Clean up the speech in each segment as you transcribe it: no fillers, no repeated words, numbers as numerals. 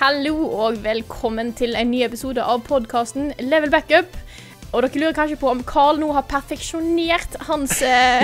Hallo og velkommen til en ny episode av podcasten Level Backup. Og dere lurer kanskje på om Carl nå har perfeksjonert hans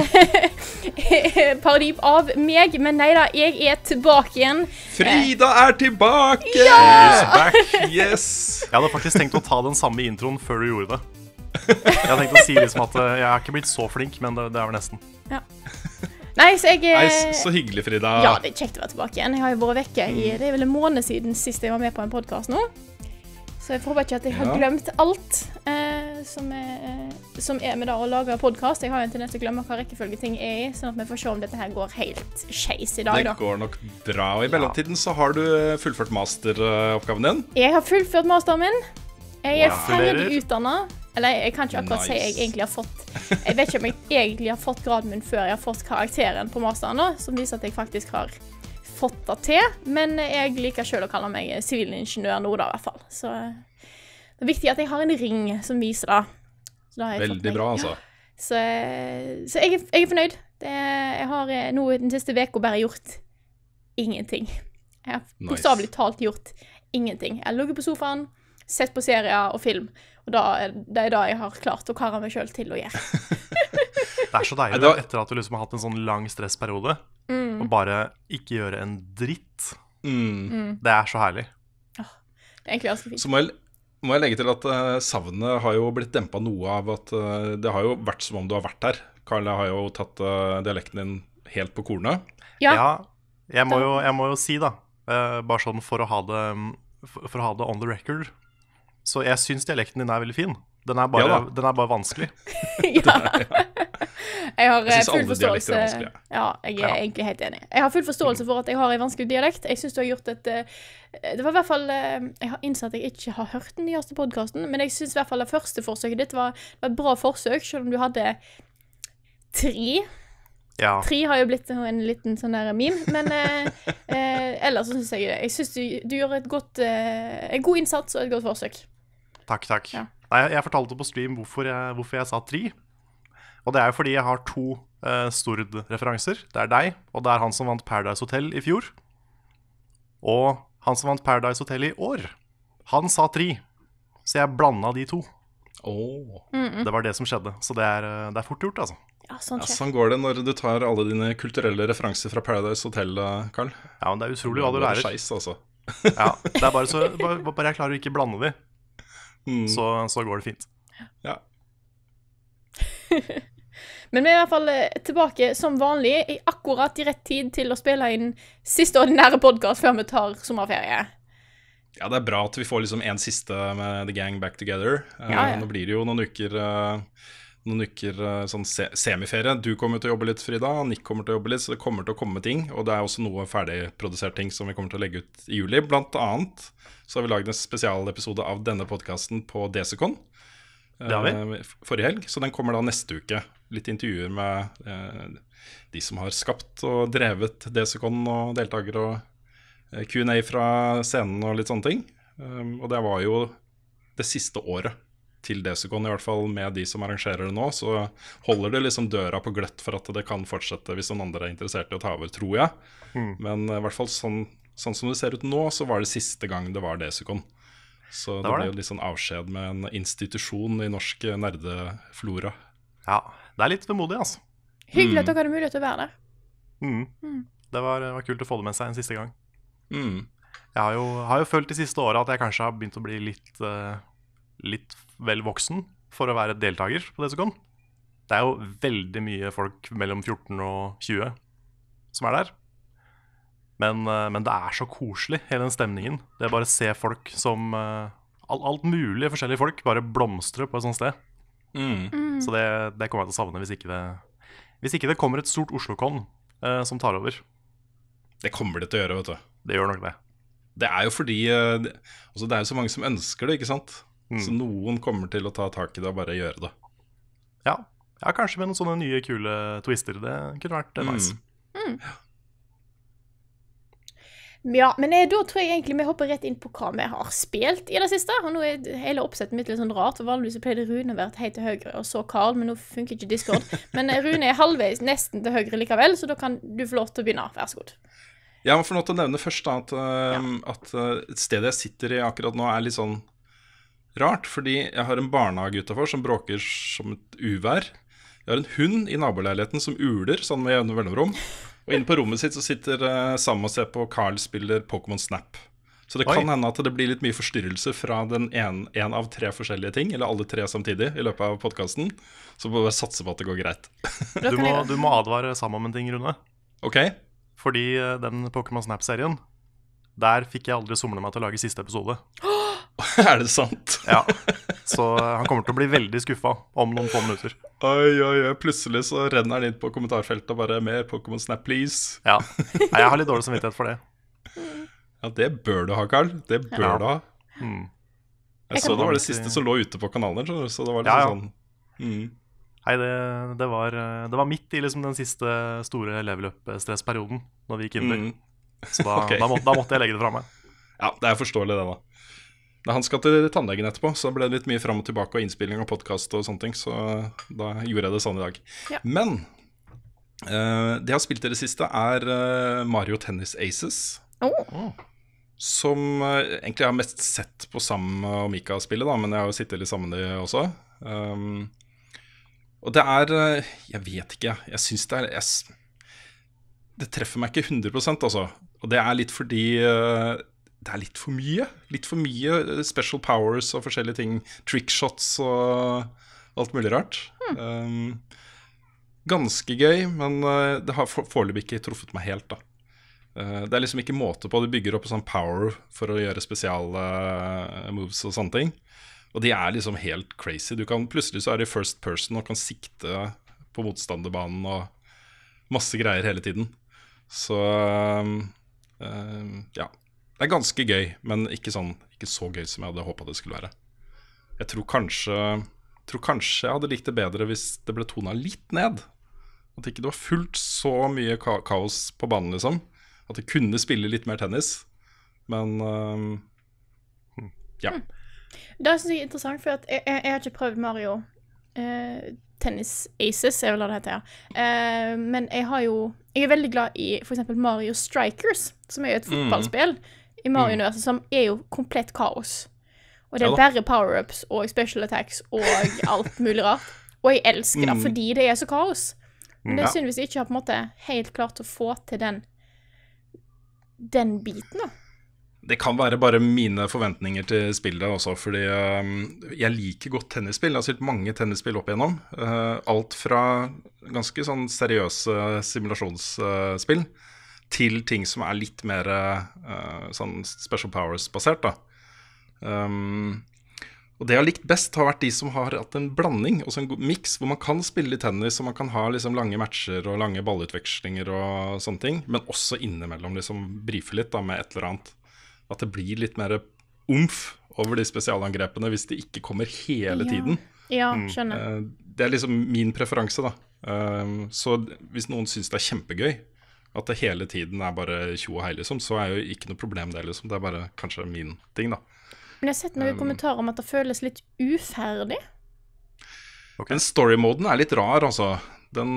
parodi av meg, men neida, jeg er tilbake igjen. Frida er tilbake! Ja! Back, yes! Jeg hadde faktisk tenkt å ta den samme introen før du gjorde det. Jeg hadde tenkt å si liksom at jeg er ikke blitt så flink, men det er vel nesten. Ja. Nei, så jeg... Nei, så hyggelig, Frida. Ja, det er kjekt å være tilbake igjen. Jeg har jo vært vekke i... Det er vel en måned siden sist jeg var med på en podcast nå. Så jeg håper ikke at jeg har glemt alt som er med da å lage podcast. Jeg har jo en tendens til å glemme hva rekkefølge ting er i, sånn at vi får se om dette her går helt skeis i dag, da. Det går nok bra. Og i mellomtiden så har du fullført masteroppgaven din. Jeg har fullført masteren min. Jeg er ferdig utdannet. Eller jeg kan ikke akkurat si jeg egentlig har fått... Jeg vet ikke om jeg egentlig har fått graden min før jeg har fått karakteren på masteren da, som viser at jeg faktisk har fått det til. Men jeg liker selv å kalle meg sivilingeniør nå da, i hvert fall. Så det er viktig at jeg har en ring som viser det. Veldig bra, altså. Ja. Så jeg er fornøyd. Jeg har nå den siste veka bare gjort ingenting. Jeg har bokstavelig talt gjort ingenting. Jeg har ligget på sofaen, sett på serier og film. Og det er da jeg har klart å karre meg selv til å gjøre. Det er så deilig etter at du liksom har hatt en sånn lang stressperiode, og bare ikke gjøre en dritt. Det er så herlig. Det er egentlig ganske fint. Så må jeg legge til at savnet har jo blitt dempet noe av at det har jo vært som om du har vært her. Karl har jo tatt dialekten din helt på kornet. Ja, jeg må jo si da, bare sånn for å ha det on the record, så jeg synes dialekten din er veldig fin. Den er bare vanskelig. Ja. Jeg har synes full alle forståelse. dialekter er vanskelige. Ja, jeg er egentlig helt enig. Jeg har full forståelse for at jeg har en vanskelig dialekt. Jeg synes du har gjort det var i hvert fall, jeg har innsett at jeg ikke har hørt den nyeste podcasten, men jeg synes i hvert fall det første forsøket ditt var et bra forsøk, selv om du hadde 3. Ja. 3 har jo blitt en liten sånn der meme, men ellers så synes jeg synes du gjør en god innsats og et godt forsøk. Takk. Ja. Nei, jeg fortalte på stream hvorfor jeg sa 3. Og det er jo fordi jeg har 2 Stord-referanser. Det er deg, og det er han som vant Paradise Hotel i fjor. Og han som vant Paradise Hotel i år, han sa 3. Så jeg blandet de 2. Det var det som skjedde. Så det er fort gjort, altså. Ja, sånn går det når du tar alle dine kulturelle referanser fra Paradise Hotel, Karl. Ja, men det er utrolig hva du lærer. Skeis, altså. Ja, det er bare jeg klarer å ikke blande de. Så går det fint. Ja. Men vi er i hvert fall tilbake som vanlig i akkurat i rett tid til å spille inn siste ordinære podcast før vi tar sommerferie. Ja, det er bra at vi får liksom en siste med The Gang Back Together. Ja. Nå blir det jo noen uker sånn semiferie. Du kommer til å jobbe litt, Frida. Nick kommer til å jobbe litt, så det kommer til å komme ting. Og det er også noe ferdigprodusert ting som vi kommer til å legge ut i juli. Blant annet så har vi laget en spesialepisode av denne podcasten på Desicon forrige helg. Så den kommer da neste uke. Litt intervjuer med de som har skapt og drevet Desicon og deltakere, og Q&A fra scenen og litt sånne ting. Og det var jo det siste året til Desicon, i hvert fall med de som arrangerer det nå, så holder det liksom døra på gløtt for at det kan fortsette hvis noen andre er interessert i å ta over, tror jeg. Men i hvert fall sånn som det ser ut nå, så var det siste gang det var Desicon. Så det ble jo litt sånn avskjed med en institusjon i norsk nerdeflora. Ja, det er litt vemodig, altså. Hyggelig at dere hadde mulighet til å være der. Det var kult å få det med seg en siste gang. Jeg har jo følt de siste årene at jeg kanskje har begynt å bli litt vel voksen for å være deltaker på Desicon. Det er jo veldig mye folk mellom 14 og 20 som er der. Men det er så koselig, hele den stemningen. Det er bare å se folk som alt mulig forskjellige folk bare blomstre på et sånt sted. Så det kommer jeg til å savne hvis ikke det kommer et stort Oslo-kon som tar over. Det kommer det til å gjøre, vet du. Det gjør nok det. Det er jo fordi det er jo så mange som ønsker det, ikke sant? Så noen kommer til å ta tak i det og bare gjøre det. Ja, kanskje med noen sånne nye kule twister. Det kunne vært nice. Ja, men da tror jeg egentlig vi hopper rett inn på hva vi har spilt i det siste. Og nå er hele oppsettet mitt litt sånn rart, for vanligvis pleide Rune å være helt til høyre og så Karl, men nå funker ikke Discord. Men Rune er halvveis nesten til høyre likevel, så da kan du få lov til å begynne. Vær så god. Jeg må få lov til å nevne først da, at stedet jeg sitter i akkurat nå er litt sånn rart, fordi jeg har en barnehage utenfor som bråker som et uvær. Jeg har en hund i naboleiligheten som uler sånn med jevne mellomrom. Og inne på rommet sitt så sitter Sam og ser på Carl spiller Pokémon Snap. Så det kan hende at det blir litt mye forstyrrelse fra en av 3 forskjellige ting, eller alle 3 samtidig i løpet av podcasten. Så må vi satse på at det går greit. Du må advare Sam om en ting, Rune. Ok. Fordi den Pokémon Snap-serien, der fikk jeg aldri somle meg til å lage siste episode. Er det sant? Ja, så han kommer til å bli veldig skuffet om noen få minutter. Oi, plutselig så renner han inn på kommentarfeltet og bare mer Pokémon Snap, please. Ja, jeg har litt dårlig samvittighet for det. Ja, det bør du ha, Carl. Det bør du ha. Jeg så det var det siste som lå ute på kanalen, så det var liksom sånn. Nei, det var midt i liksom den siste store level up-stressperioden når vi gikk inn der. Så da måtte jeg legge det fra meg. Ja, det er forståelig det da. Han skal til tannlegen etterpå, så ble det litt mye frem og tilbake og innspilling og podcast og sånne ting, så da gjorde jeg det sånn i dag. Ja. Men det jeg har spilt i det siste er Mario Tennis Aces, som egentlig jeg har mest sett på Sam og Mika spille da, men jeg har jo sittet litt sammen med det også. Og det er, jeg vet ikke, jeg synes det treffer meg ikke 100% altså, og det er litt fordi det er litt for mye special powers og forskjellige ting, trickshots og alt mulig rart. Ganske gøy, men det har foreløpig ikke truffet meg helt da. Det er liksom ikke måte på, du bygger opp en sånn power for å gjøre spesiale moves og sånne ting. Og de er liksom helt crazy. Plutselig så er det first person og kan sikte på motstanderbanen og masse greier hele tiden. Så ja, det er ganske gøy, men ikke så gøy som jeg hadde håpet det skulle være. Jeg tror kanskje jeg hadde likt det bedre hvis det ble tonet litt ned. At ikke det var fullt så mye kaos på banen liksom. At det kunne spille litt mer tennis. Men ja. Det synes jeg er interessant, for at jeg har ikke prøvd Mario Tennis Aces, er vel det heter, ja. Men jeg er veldig glad i for eksempel Mario Strikers, som er jo et fotballspill i Mario-universet, som er jo komplett kaos. Og det er bare power-ups og special attacks og alt mulig rart. Og jeg elsker det, fordi det er så kaos. Men det synes jeg ikke har på en måte helt klart å få til den biten da. Det kan være bare mine forventninger til spillet også, fordi jeg liker godt tennisspill. Jeg har spilt mange tennisspill opp igjennom. Alt fra ganske sånn seriøse simulasjonsspill til ting som er litt mer sånn special powers-basert da. Og det jeg har likt best har vært de som har hatt en blanding, også en god mix, hvor man kan spille tennis, og man kan ha liksom lange matcher og lange ballutvekslinger og sånne ting, men også innimellom liksom brife litt da, med et eller annet. At det blir litt mer umf over de spesialangrepene hvis de ikke kommer hele tiden. Ja, skjønner. Det er liksom min preferanse da. Så hvis noen synes det er kjempegøy, at det hele tiden er bare tjo og hei liksom, så er jo ikke noe problem det liksom. Det er bare kanskje min ting da. Men jeg har sett noen kommentarer om at det føles litt uferdig. Den story-moden er litt rar altså. Den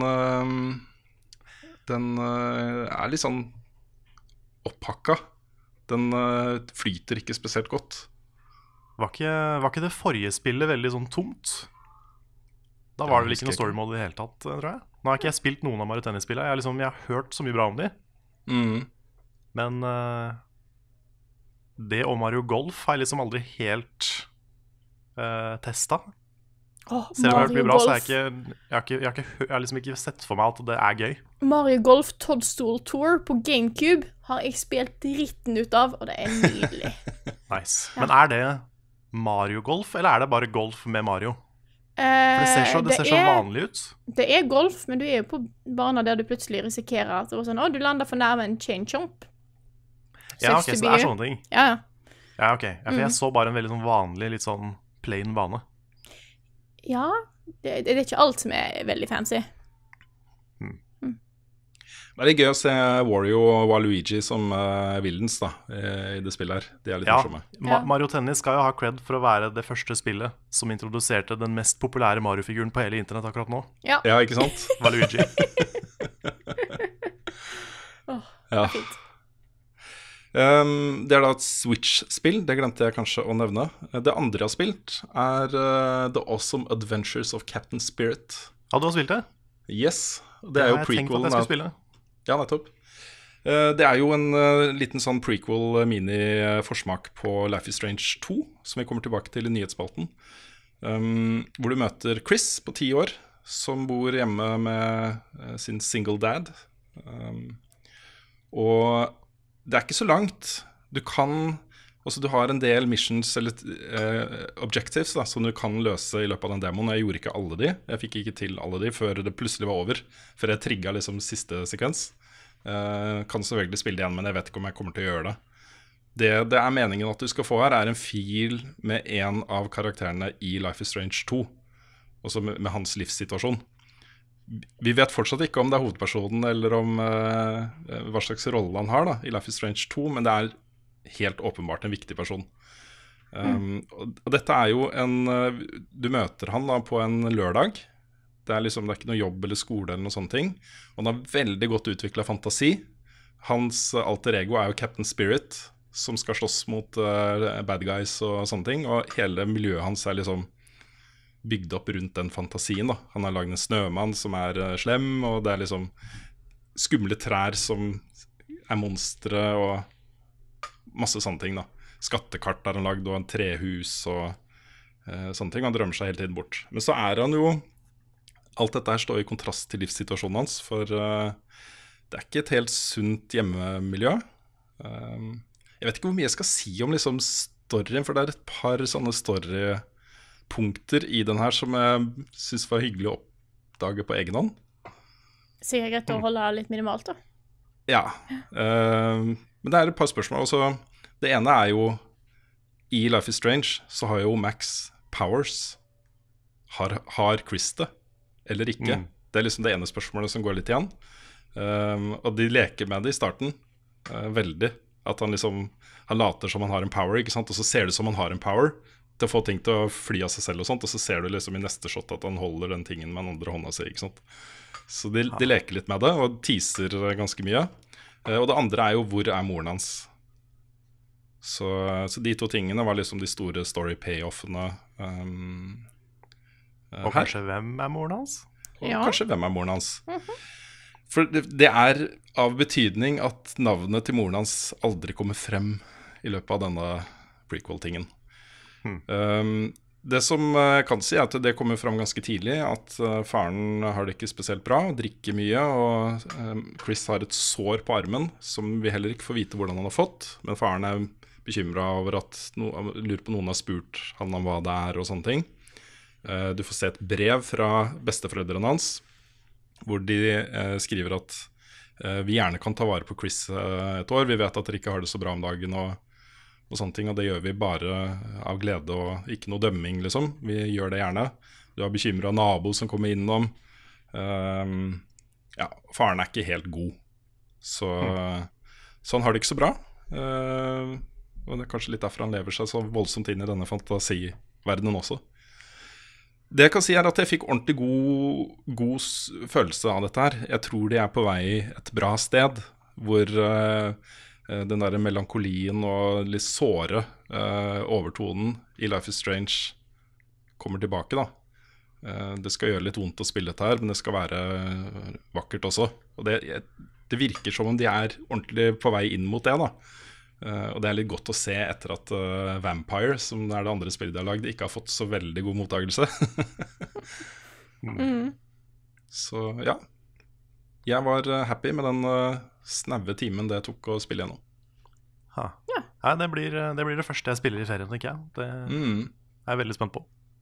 er litt sånn opphakka. Den flyter ikke spesielt godt. Var ikke det forrige spillet veldig sånn tomt? Da var det vel ikke noe story-mode i det hele tatt, tror jeg. Nå har ikke jeg spilt noen av Mario Tennis-spillene. Jeg har hørt så mye bra om de. Men det og Mario Golf har jeg liksom aldri helt testet. Selv om det blir bra, så jeg har liksom ikke sett for meg at det er gøy. Mario Golf Toadstool Tour på GameCube har jeg spilt dritten ut av, og det er nydelig. Nice. Men er det Mario Golf, eller er det bare golf med Mario? For det ser så vanlig ut. Det er golf, men du er jo på baner der du plutselig risikerer at det var sånn, du lander for nærme en chain jump. Ja, ok, så det er sånne ting. Ja, ok. For jeg så bare en veldig sånn vanlig, litt sånn plain bane. Ja, det er ikke alt som er veldig fancy. Det er litt gøy å se Wario og Waluigi som villains da, i det spillet her. De er litt morsomme. Mario Tennis skal jo ha cred for å være det første spillet som introduserte den mest populære Mario-figuren på hele internett akkurat nå. Ja, ikke sant? Waluigi. Det er fint. Det da et Switch-spill, det glemte jeg kanskje å nevne. Det andre jeg har spilt The Awesome Adventures of Captain Spirit. Ja, du har spilt det? Yes, det jo prequel. Jeg tenkte at jeg skulle spille. Ja, nettopp. Det jo en liten sånn prequel-mini-forsmak på Life is Strange 2, som vi kommer tilbake til i nyhetsspalten. Hvor du møter Chris på 10 år, som bor hjemme med sin single dad. Og det ikke så langt. Du har en del missions eller objectives da, som du kan løse i løpet av den demoen. Jeg gjorde ikke alle de. Jeg fikk ikke til alle de før det plutselig var over. Før jeg trigget liksom siste sekvens. Kan selvfølgelig spille det igjen, men jeg vet ikke om jeg kommer til å gjøre det. Det meningen at du skal få her en fil med en av karakterene i Life is Strange 2. Også med hans livssituasjon. Vi vet fortsatt ikke om det hovedpersonen eller om hva slags rolle han har da, i Life is Strange 2, men det helt åpenbart en viktig person. Og dette jo du møter han da på en lørdag. Det liksom, det ikke noe jobb eller skole eller noe sånne ting. Og han har veldig godt utviklet fantasi. Hans alter ego jo Captain Spirit, som skal slåss mot bad guys og sånne ting. Og hele miljøet hans liksom bygd opp rundt den fantasien da. Han har laget en snømann som slem, og det liksom skumle trær som monstre og masse sånne ting da. Skattekart har han lagd, og en trehus og sånne ting. Han drømmer seg hele tiden bort. Men så han jo, alt dette her står i kontrast til livssituasjonen hans, for det ikke et helt sunt hjemmemiljø. Jeg vet ikke hvor mye jeg skal si om liksom storyen, for det et par sånne storypunkter i den her som jeg synes var hyggelig å oppdage på egen hånd. Sikkert greit å holde litt minimalt da. Ja, men det et par spørsmål. Også, det ene jo, i Life is Strange så har jo Max powers. Har Chris det, eller ikke? Det liksom det ene spørsmålet som går litt igjen. Og de leker med det i starten, veldig. At han later som han har en power, ikke sant? Og så ser det som han har en power til å få ting til å fly av seg selv og sånt, og så ser du liksom i neste shot at han holder den tingen med den andre hånda si, ikke sant? Så de leker litt med det, og teaser ganske mye. Og det andre jo, hvor moren hans? Så de to tingene var liksom de store story payoffene og kanskje hvem moren hans? Og kanskje hvem moren hans? For det av betydning at navnet til moren hans aldri kommer frem i løpet av denne prequel-tingen. Det som jeg kan si at det kommer frem ganske tidlig, at faren har det ikke spesielt bra, drikker mye, og Chris har et sår på armen, som vi heller ikke får vite hvordan han har fått, men faren bekymret over at lurer på noen har spurt han om hva det og sånne ting. Du får se et brev fra besteforeldrene hans, hvor de skriver at vi gjerne kan ta vare på Chris et år. Vi vet at dere ikke har det så bra om dagen og sånne ting, og det gjør vi bare av glede og ikke noe dømming, liksom. Vi gjør det gjerne. Du har bekymret nabo som kommer innom. Ja, faren ikke helt god. Så han har det ikke så bra. Og det kanskje litt derfor han lever seg så voldsomt inn i denne fantasiverdenen også. Det jeg kan si at jeg fikk ordentlig god følelse av dette her. Jeg tror de på vei et bra sted, hvor den der melankolien og litt såre overtonen i Life is Strange kommer tilbake da. Det skal gjøre litt vondt å spille dette her, men det skal være vakkert også. Og det virker som om de ordentlig på vei inn mot det da. Og det litt godt å se etter at Vampire, som det andre spillet de har lagd, ikke har fått så veldig god mottagelse. Så ja, jeg var happy med den snaue timen det tok å spille gjennom. Ja, det blir det første jeg spiller i serien, tenker jeg. Det jeg veldig spent på.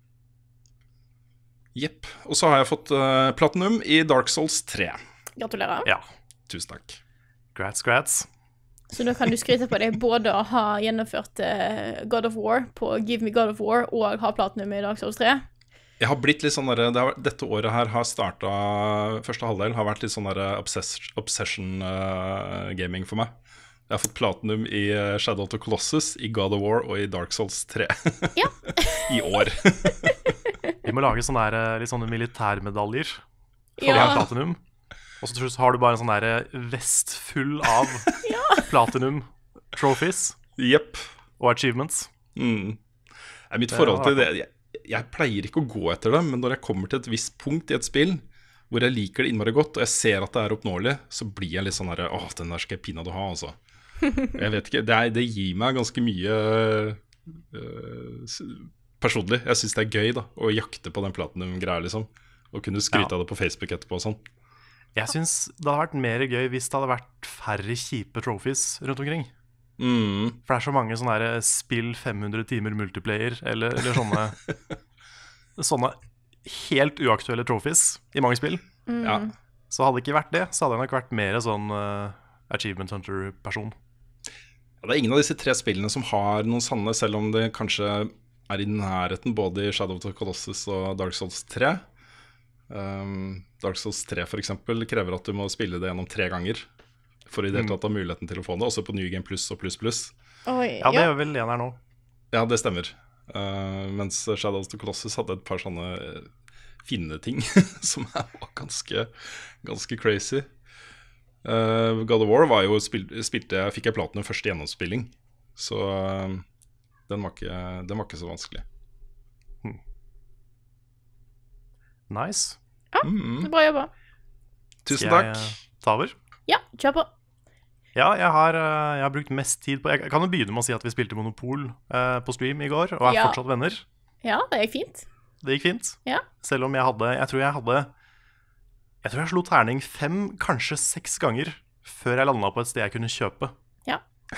Jepp, og så har jeg fått platinum i Dark Souls 3. Gratulerer. Ja. Tusen takk. Grats. Så nå kan du skryte på deg både å ha gjennomført God of War på Give Me God of War og ha platinum i Dark Souls 3. Jeg har blitt litt sånn der, dette året her har startet, første halvdel har vært litt sånn der obsession gaming for meg. Jeg har fått platinum i Shadow of the Colossus, i God of War og i Dark Souls 3. Ja. I år. Vi må lage litt sånne militærmedaljer for å ha platinum. Og så har du bare en sånn der vest full av platinum trophies Jepp. og achievements. Mitt forhold til det jeg pleier ikke å gå etter det, men når jeg kommer til et visst punkt i et spill hvor jeg liker det innmari godt, og jeg ser at det er oppnåelig, så blir jeg litt sånn her, den der skal jeg pinadø ha, altså. Jeg vet ikke, det gir meg ganske mye personlig. Jeg synes det er gøy da, å jakte på den platinum-greia liksom, og kunne skryte av det på Facebook etterpå og sånn. Jeg synes det hadde vært mer gøy hvis det hadde vært færre kjipe trophies rundt omkring. For det er så mange sånne her spill 500 timer multiplayer, eller sånne helt uaktuelle trophies i mange spill. Ja. Så hadde det ikke vært det, så hadde jeg nok vært mer sånn Achievement Hunter-person. Ja, det er ingen av disse 3 spillene som har noen sanne, selv om det kanskje er i nærheten både i Shadow of the Colossus og Dark Souls 3. Dark Souls 3 for eksempel krever at du må spille det gjennom 3 ganger for i det hele tatt ha muligheten til å få det, også på New Game Plus og Plus Plus. Ja, det gjør vel en her nå. Ja, det stemmer. Mens Shadow of the Colossus hadde et par sånne fine ting som var ganske crazy. God of War var jo fikk jeg platinum første gjennomspilling, så den var ikke så vanskelig. Nice. Ja, det er bra jobba. Tusen takk. Skal jeg ta over? Ja, kjør på. Ja, jeg har brukt mest tid på Jeg kan jo begynne med å si at vi spilte Monopol på stream i går, og er fortsatt venner. Ja, det gikk fint. Det gikk fint. Ja. Selv om jeg tror jeg slo terning 5, kanskje 6 ganger før jeg landet på et sted jeg kunne kjøpe. Ja.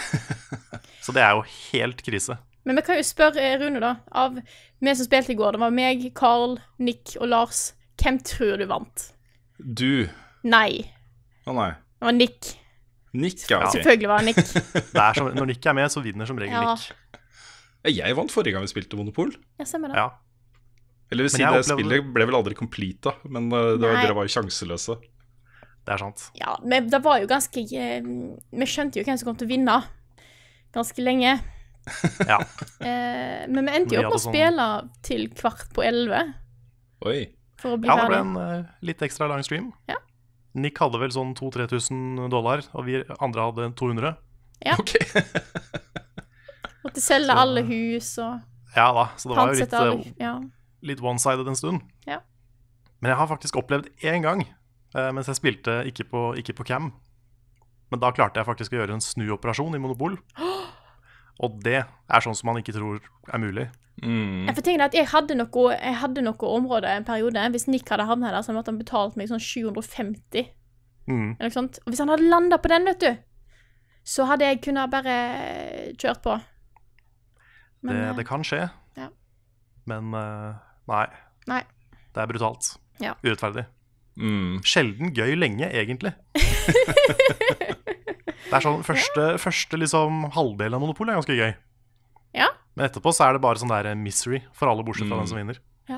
Så det er jo helt krise. Men vi kan jo spørre Rune da. Av vi som spilte i går, det var meg, Carl, Nick og Lars. Hvem tror du vant? Du. Nei. Nei. Det var Nick. Nick, ja, okay. Selvfølgelig var det Nick. Når Nick er med, så vinner som regel Nick. Jeg vant forrige gang vi spilte Monopol. Ja, stemmer det. Ja. Eller vil si, det spillet ble vel aldri complete, men dere var jo sjanseløse. Det er sant. Ja, men det var jo ganske vi skjønte jo hvem som kom til å vinne ganske lenge. Ja. Men vi endte jo opp å spille til 10:15. Oi. For å bli ferdig. Det ble en litt ekstra lang stream. Ja. Nick hadde vel sånn $2,000-3,000, og vi andre hadde 200. Ja. Ok. Måtte selge alle hus og ja da, så det var jo litt one-sided en stund. Ja. Men jeg har faktisk opplevd en gang mens jeg spilte ikke på cam. Men da klarte jeg faktisk å gjøre en snuoperasjon i Monopol. Og det er sånn som man ikke tror er mulig. Jeg får tenke at jeg hadde noe område en periode. Hvis Nick hadde havnet der, så måtte han betalt meg sånn 750. Eller noe sånt. Og hvis han hadde landet på den, vet du, så hadde jeg kunnet bare kjørt på. Men, det kan skje. Ja. Men nei. Det er brutalt. Ja. Urettferdig. Sjelden gøy lenge, egentlig. Det er sånn, første liksom, halvdel av Monopol er ganske gøy. Ja. Men etterpå så er det bare sånn der misery for alle bortsett fra den som vinner. Ja.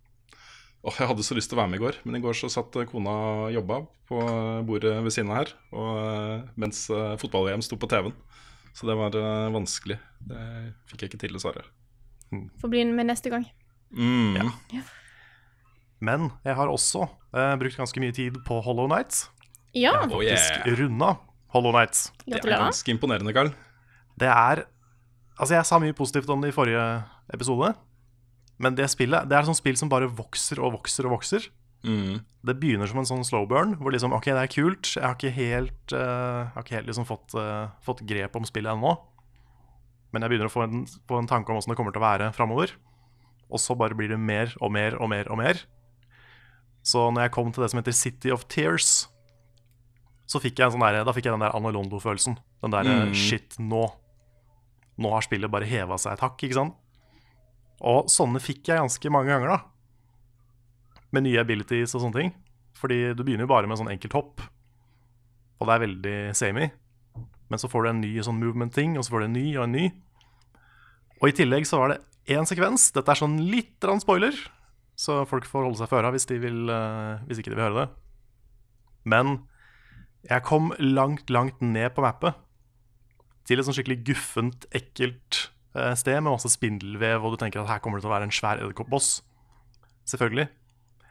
Jeg hadde så lyst til å være med i går, men i går så satt kona og jobba på bordet ved siden av her, og mens fotball-VM sto på TV-en. Så det var vanskelig. Det fikk jeg ikke til, dessverre. Får bli med neste gang. Ja. Men jeg har også brukt ganske mye tid på Hollow Knight. Ja. Jeg har faktisk runda Hollow Knight. Det er ganske imponerende, Karl. Det er altså, jeg sa mye positivt om det i forrige episode, men det spillet, det er et sånt spill som bare vokser og vokser og vokser. Det begynner som en sånn slow burn, hvor liksom, ok, det er kult. Jeg har ikke helt liksom fått grep om spillet ennå. Men jeg begynner å få en tanke om hvordan det kommer til å være fremover. Og så bare blir det mer og mer og mer og mer. Så når jeg kom til det som heter City of Tears, så fikk jeg den der Anno Londo-følelsen. Den der, shit, nå har spillet bare hevet seg et hakk, ikke sant? Og sånne fikk jeg ganske mange ganger da. Med nye abilities og sånne ting. Fordi du begynner jo bare med sånn enkelt hopp. Og det er veldig samey. Men så får du en ny sånn movement-ting, og så får du en ny og en ny. Og i tillegg så var det en sekvens. Dette er sånn litt spoiler, så folk får holde seg for øra hvis ikke de vil høre det. Men jeg kom langt ned på mappet til et sånn skikkelig guffent, ekkelt sted med masse spindelvev, og du tenker at her kommer det til å være en svær edderkoppboss. Selvfølgelig.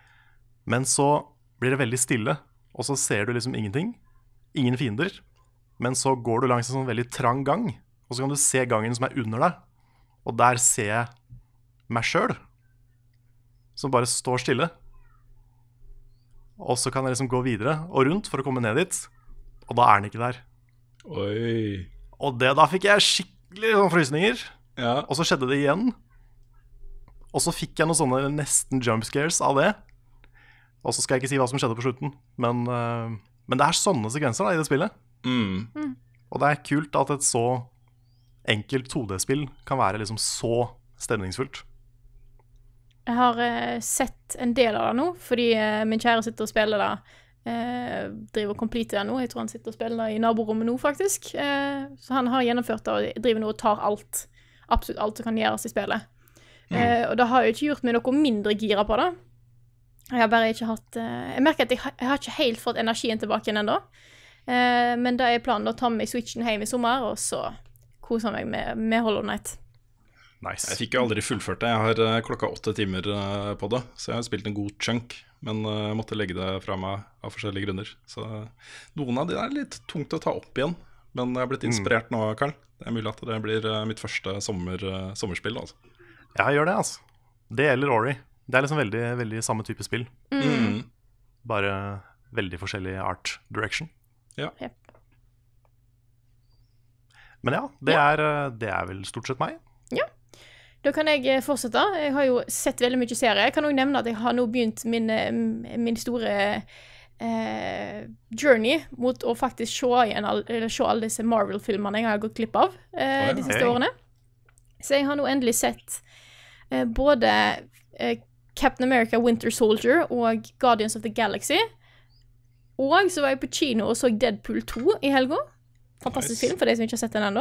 Men så blir det veldig stille, og så ser du liksom ingenting. Ingen fiender. men så går du langs en sånn veldig trang gang, og så kan du se gangen som under deg, og der ser jeg meg selv, som bare står stille. Og så kan jeg liksom gå videre og rundt for å komme ned dit, og da den ikke der. Oi. Og da fikk jeg skikkelig sånn frysninger, og så skjedde det igjen. Og så fikk jeg noen sånne nesten jump scares av det. Og så skal jeg ikke si hva som skjedde på slutten, men det sånne sekvenser da, i det spillet. Og det kult at et så enkelt 2D-spill kan være liksom så stemningsfullt. Jeg har sett en del av det nå, fordi min kjære sitter og spiller det, driver og completer det nå. Jeg tror han sitter og spiller det i naborommet nå, faktisk. Så han har gjennomført det og driver nå og tar absolutt alt som kan gjøres i spillet. Og det har jo ikke gjort meg noe mindre gira på det. Jeg har bare ikke hatt jeg merker at jeg har ikke helt fått energien tilbake igjen enda. Men da planen å ta med Switchen hjem i sommer, og så koser jeg meg med Hollow Knight. Nice. Jeg fikk jo aldri fullført det. Jeg har klokka 8 timer på det, så jeg har spilt en god chunk, men jeg måtte legge det fra meg av forskjellige grunner. Så noen av de litt tungt å ta opp igjen, men jeg har blitt inspirert nå, Karl. Det mulig at det blir mitt første sommerspill, altså. Ja, jeg gjør det, altså. Det eller Ori. Det liksom veldig, veldig samme type spill. Bare veldig forskjellig art direction. Ja. Men ja, det vel stort sett meg. Ja. Da kan jeg fortsette. Jeg har jo sett veldig mye serier. Jeg kan også nevne at jeg har nå begynt min store journey mot å faktisk se alle disse Marvel-filmene jeg har gått glipp av de siste årene. Så jeg har nå endelig sett både Captain America Winter Soldier og Guardians of the Galaxy. Og så var jeg på kino og så Deadpool 2 i helga. Fantastisk film for de som ikke har sett den enda.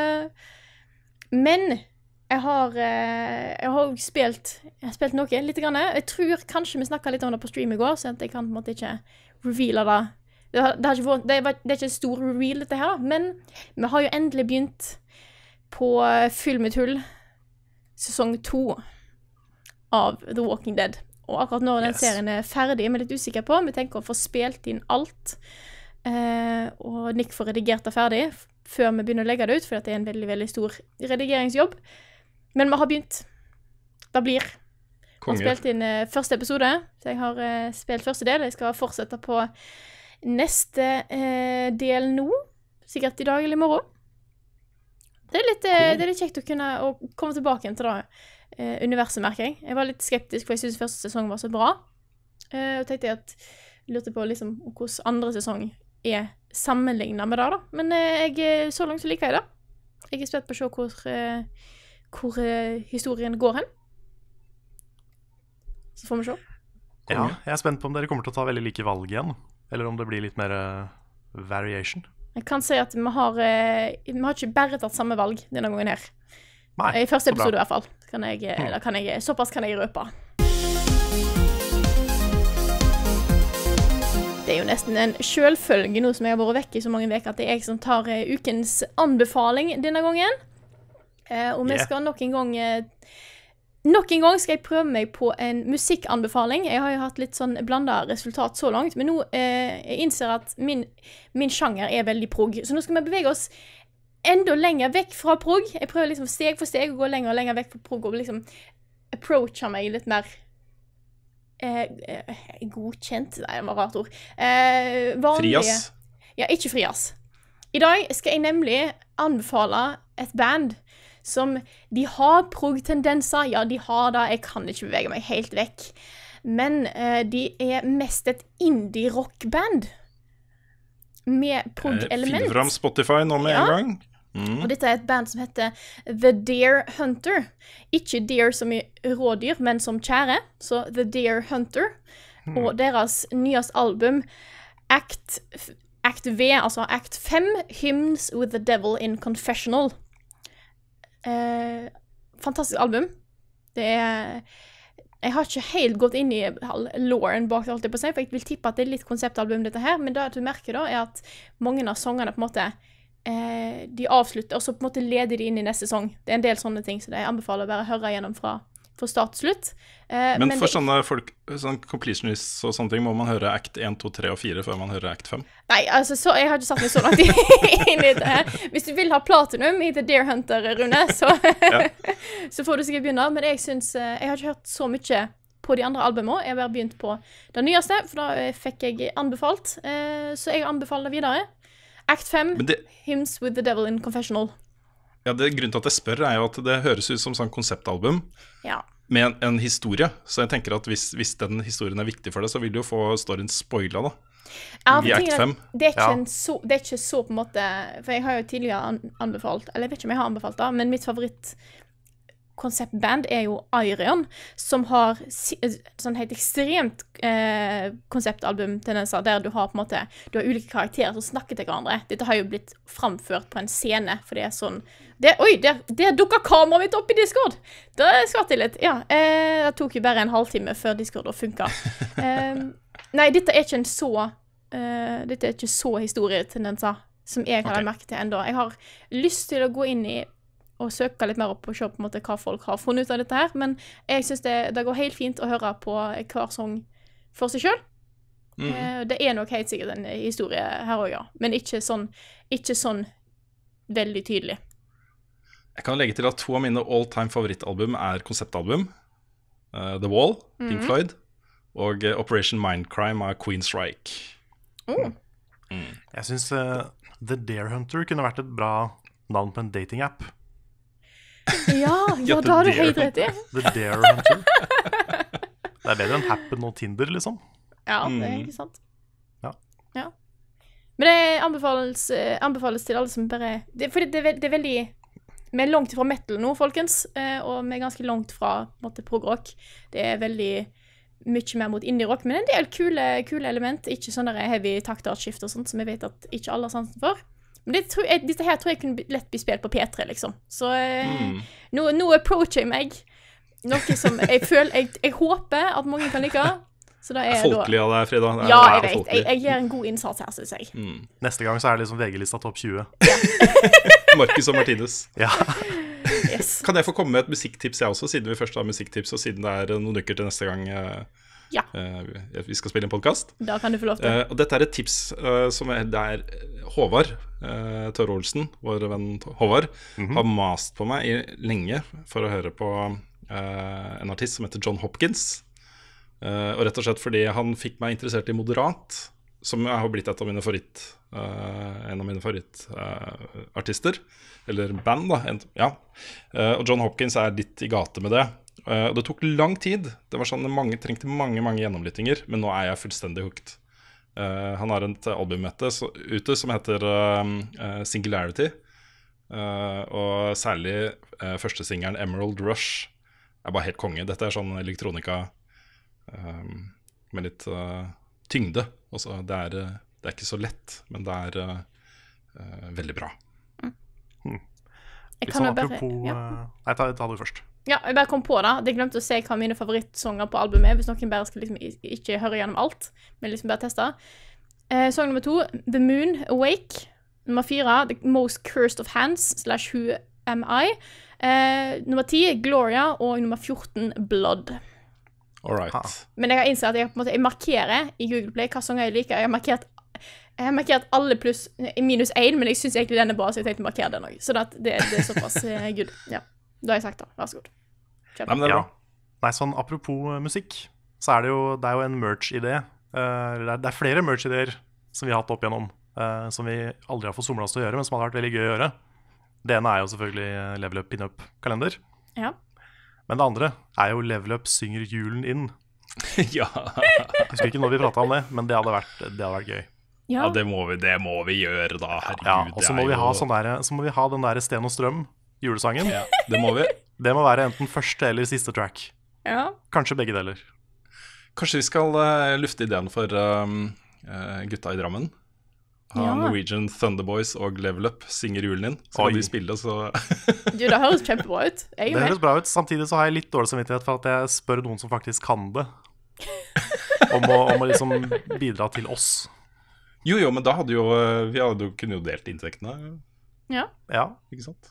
Men jeg har spilt noe, litt grann. Jeg tror kanskje vi snakket litt om det på stream i går, så jeg kan på en måte ikke reveale det. Det er ikke en stor reveal dette her, men vi har jo endelig begynt på Fyll med tull sesong 2 av The Walking Dead. Og akkurat når den serien ferdig, jeg litt usikker på, vi tenker å få spilt inn alt, og Nick får redigert det ferdig før vi begynner å legge det ut, for det en veldig, veldig stor redigeringsjobb. Men vi har begynt. Det blir. Jeg har spilt inn første episode, så jeg har spilt første del. Jeg skal fortsette på neste del nå, sikkert i dag eller i morgen. Det er litt kjekt å komme tilbake igjen til det universet, merker jeg. Jeg var litt skeptisk, for jeg synes første sesong var så bra. Og tenkte jeg lurte på liksom hvordan andre sesong sammenlignet med det da. Men så langt så liker jeg det. Jeg spent på å se hvor historien går hen. Så får vi se. Ja, jeg spent på om dere kommer til å ta veldig like valg igjen, eller om det blir litt mer variation. Jeg kan si at vi har ikke bare tatt samme valg denne gangen her. Nei, i første episode i hvert fall. Såpass kan jeg røpe. Det jo nesten en selvfølge nå som jeg har vært vekk i så mange veker, at det jeg som tar ukens anbefaling denne gangen. Og vi skal nok en gang skal jeg prøve meg på en musikkanbefaling. Jeg har jo hatt litt sånn blandet resultat så langt, men nå jeg innser at min sjanger veldig prog. Så nå skal vi bevege oss enda lenger vekk fra prog. Jeg prøver liksom steg for steg å gå lenger og lenger vekk fra prog, og liksom approache meg litt mer godkjent. Nei, det var rart ord. Frias? Ja, ikke frias. I dag skal jeg nemlig anbefale et band som de har prog-tendenser. Ja, de har det. Jeg kan ikke bevege meg helt vekk. Men de mest et indie-rock-band med prog-element. Finner fram Spotify nå med en gang. Og dette et band som heter The Deer Hunter. Ikke deer som i rådyr, men som kjære. Så The Deer Hunter. Og deres nyeste album, Act V, altså Act 5, Hymns with the Devil in Confessional. Fantastisk album. Jeg har ikke helt gått inn i loren bak alt det på seg, for jeg vil tippe at det litt konseptalbum dette her, men det du merker da at mange av sangene på en måte de avslutter, og så på en måte leder de inn i neste sang. Det en del sånne ting, så jeg anbefaler å bare høre gjennom fra på start til slutt. Men for sånne folk, sånn completionists og sånne ting, må man høre act 1, 2, 3 og 4 før man hører act 5? Nei, altså, jeg har ikke satt meg så langt inn i det her. Hvis du vil ha platinum i The Deer Hunter, Rune, så, så får du sikkert begynne. Men jeg synes, jeg har ikke hørt så mye på de andre albumene. Jeg har bare begynt på det nyeste, for da fikk jeg anbefalt. Så jeg anbefaler det videre. Act 5, Hymns with the Devil in Confessional. Ja, grunnen til at jeg spør er jo at det høres ut som sånn konseptalbum med en historie. Så jeg tenker at hvis den historien er viktig for deg, så vil du jo få storyen spoilet da. I Act 5. Det er ikke så på en måte, for jeg har jo tidligere anbefalt, eller jeg vet ikke om jeg har anbefalt det, men mitt favoritt konseptband er jo Ayreon, som har sånn helt ekstremt konseptalbum-tendenser, der du har på en måte, du har ulike karakterer som snakker til hverandre. Dette har jo blitt framført på en scene, for det er sånn, der dukket kameraet mitt opp i Discord! Det skvatt jeg litt, det tok jo bare en halvtime før Discord funket. Nei, dette er ikke så historietendenser som jeg har merket til enda. Jeg har lyst til å gå inn i og søke litt mer opp og se på en måte hva folk har funnet ut av dette her, men jeg synes det går helt fint å høre på hver sang for seg selv. Det er nok helt sikkert en historie her også, men ikke sånn veldig tydelig. Jeg kan legge til at 2 av mine all-time favorittalbum er konseptalbum. The Wall, Pink Floyd, og Operation Mindcrime av Queensryche. Jeg synes The Deer Hunter kunne vært et bra navn på en dating-app. Ja, da har du helt rett i. The Deer Hunter. Det er bedre enn Happen og Tinder, liksom. Ja, det er ikke sant. Ja. Men det anbefales til alle som bare... Fordi det er veldig... Vi er langt fra metal nå, folkens, og vi er ganske langt fra prog-rock. Det er veldig mye mer mot indie-rock, men en del kule element, ikke sånn der heavy taktartskift og sånt, som jeg vet at ikke alle har sansen for. Men dette her tror jeg kunne lett bli spilt på P3, liksom. Så nå approacher jeg meg noe som jeg håper at mange kan like. Så det er folkelig av deg, Frida. Ja, jeg vet. Jeg gjør en god innsats her, synes jeg. Neste gang så er det liksom VG-lista topp 20. Marcus og Martinez. Ja. Yes. Kan jeg få komme med et musikktips jeg også, siden vi først har musikktips, og siden det er noen uker til neste gang vi skal spille en podcast? Da kan du få lov til. Og dette er et tips som det er Håvard Tørre Olsen, vår venn Håvard, har mast på meg lenge for å høre på en artist som heter John Hopkins. Og rett og slett fordi han fikk meg interessert i moderat, som har blitt en av mine favorittartister, eller band da, og John Hopkins er litt i gate med det. Og det tok lang tid, det var sånn trengte mange gjennomlyttinger, men nå er jeg fullstendig hooked. Han har et album ute som heter Singularity, og særlig første singelen Emerald Rush er bare helt konge. Dette er sånn elektronika med litt tyngde. Også, det er ikke så lett, men det er veldig bra. Liksom apropos Nei, ta det først. Ja, jeg bare kom på det. Jeg glemte å se hva mine favorittsanger på albumet er, hvis noen bare skal liksom ikke høre gjennom alt, men liksom bare teste. Sang nummer 2, The Moon Awake. Nummer 4, The Most Cursed of Hands / Who Am I. Nummer 10, Gloria. Og nummer 14, Blood. Alright. Men jeg har innsett at jeg markerer i Google Play hva sanger jeg liker. Jeg har markert alle pluss minus 1, men jeg synes egentlig den er bra, så jeg tenkte å markere den også. Så det er såpass good. Ja, da har jeg sagt det. Vær så god. Nei, sånn apropos musikk, så er det jo en merch-idé. Det er flere merch-ideer som vi har hatt opp igjennom, som vi aldri har fått somlet oss til å gjøre, men som hadde vært veldig gøy å gjøre. Det ene er jo selvfølgelig Level Up Pin-Up-kalender. Ja. Men det andre er jo Level Up synger julen inn. Ja. Jeg husker ikke når vi pratet om det, men det hadde vært gøy. Ja, det må vi gjøre da, herregud. Ja, og så må vi ha den der Sten og Strøm julesangen. Ja, det må vi. Det må være enten første eller siste track. Ja. Kanskje begge deler. Kanskje vi skal lufte ideen for gutta i Drammen. Norwegian Thunderboys og Level Up synger julen inn. Så kan de spille, så Du, det høres kjempebra ut. Det høres bra ut. Samtidig så har jeg litt dårlig samvittighet for at jeg spør noen som faktisk kan det, om å liksom bidra til oss. Jo, men da kunne jo delt inntektene. Ja. Ja. Ikke sant?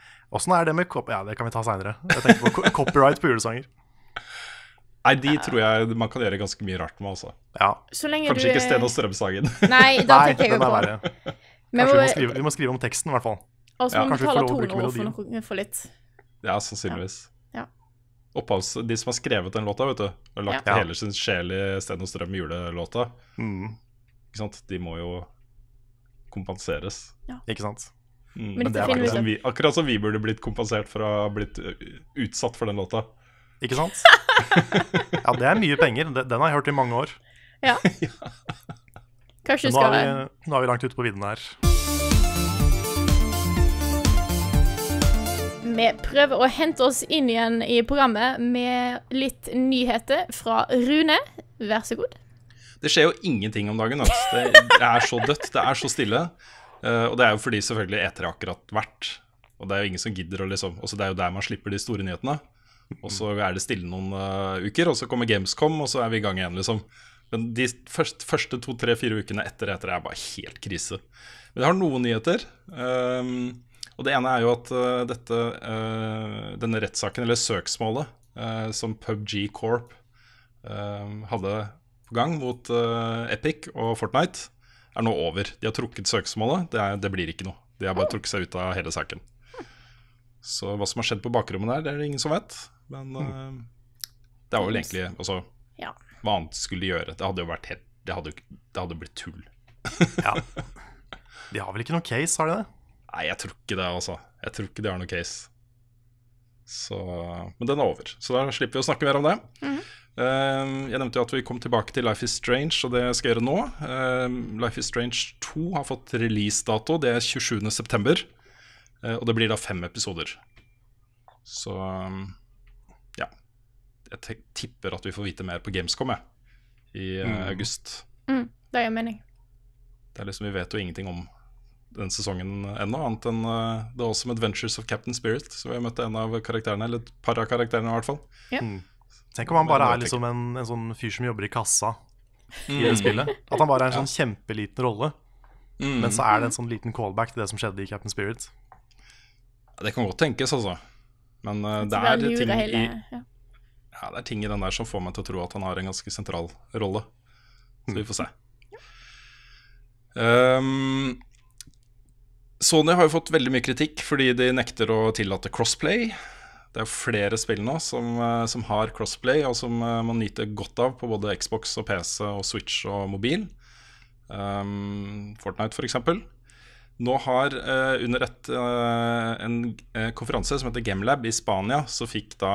Hvordan det med ja, det kan vi ta senere. Jeg tenker på copyright på julesanger. Nei, de tror jeg man kan gjøre ganske mye rart med, altså. Ja. Kanskje ikke Sten og Strøm-sangen. Nei, da tenker jeg på. Kanskje vi må skrive om teksten, i hvert fall. Og så må vi betale toneord for litt. Ja, sannsynligvis. Ja. De som har skrevet den låta, vet du, har lagt hele sin sjel i Sten og Strøm julelåta. Ikke sant? De må jo kompenseres. Ja. Ikke sant? Men det akkurat som vi burde blitt kompensert for å ha blitt utsatt for den låta. Ikke sant? Ja, det mye penger. Den har jeg hørt i mange år. Ja. Kanskje skal det. Nå er vi langt ute på vidden her. Vi prøver å hente oss inn igjen i programmet med litt nyheter fra Rune. Vær så god. Det skjer jo ingenting om dagen. Det så dødt, det så stille. Og det jo fordi selvfølgelig E3 akkurat vært. Og det jo ingen som gidder å liksom. Også det jo der man slipper de store nyhetene. Og så det stille noen uker, og så kommer Gamescom, og så vi i gang igjen, liksom. Men de første 2, 3, 4 ukene etter bare helt krise. Men det har noen nyheter. Og det ene jo at denne rettssaken, eller søksmålet, som PUBG Corp hadde på gang mot Epic og Fortnite, nå over. De har trukket søksmålet, det blir ikke noe. De har bare trukket seg ut av hele saken. Så hva som har skjedd på bakrommet der, det ingen som vet. Men det var vel egentlig også, hva annet skulle de gjøre? Det hadde jo vært helt, det hadde blitt tull. Ja. De har vel ikke noen case, har de det? Nei, jeg tror ikke det, altså. Jeg tror ikke de har noen case. Så, men den over. Så da slipper vi å snakke mer om det. Jeg nevnte jo at vi kom tilbake til Life is Strange, og det skal jeg gjøre nå. Life is Strange 2 har fått release-dato, det 27. september. Og det blir da 5 episoder. Så ja, jeg tipper at vi får vite mer på Gamescom i august. Det gjør mening. Det liksom, vi vet jo ingenting om den sesongen ennå, annet enn The Awesome Adventures of Captain Spirit. Så vi har møtt en av karakterene, eller et par av karakterene i hvert fall. Ja. Tenk om han bare liksom en sånn fyr som jobber i kassa i det spillet. At han bare en sånn kjempeliten rolle. Men så det en sånn liten callback til det som skjedde i Captain Spirit. Det kan godt tenkes, altså. Men det ting det ting i den der som får meg til å tro at han har en ganske sentral rolle. Så vi får se. Sony har jo fått veldig mye kritikk fordi de nekter å tillate crossplay. Det jo flere spill nå som har crossplay, og som man nyter godt av på både Xbox og PC og Switch og mobil. Fortnite for eksempel. Nå har under en konferanse som heter GameLab i Spania, så fikk da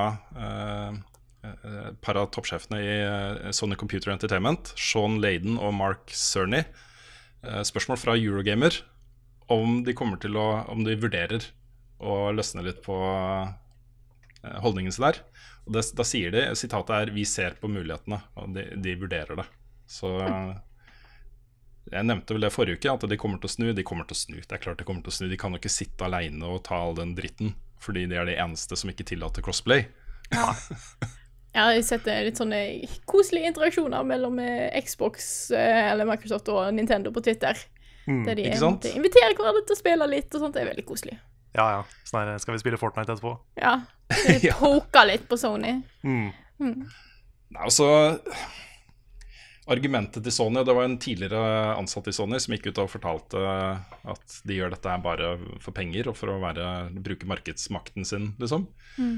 et par av toppsjefene i Sony Computer Entertainment, Sean Layden og Mark Cerny, spørsmål fra Eurogamer om de vurderer å løsne litt på holdningen sin der. Og da sier de, sitatet vi ser på mulighetene, og de vurderer det. Så jeg nevnte vel det forrige uke, at de kommer til å snu. Det er klart de kommer til å snu. De kan jo ikke sitte alene og ta all den dritten, fordi de de eneste som ikke tillater crossplay. Ja. Jeg har sett litt sånne koselige interaksjoner mellom Xbox eller Microsoft og Nintendo på Twitter. Der de inviterer hverandre til å spille litt, og sånt. Det veldig koselig. Ja. Sånn skal vi spille Fortnite etterpå? Ja. De poker litt på Sony. Nei, altså argumentet til Sony, det var en tidligere ansatt i Sony som gikk ut og fortalte at de gjør dette bare for penger og for å bruke markedsmakten sin, liksom.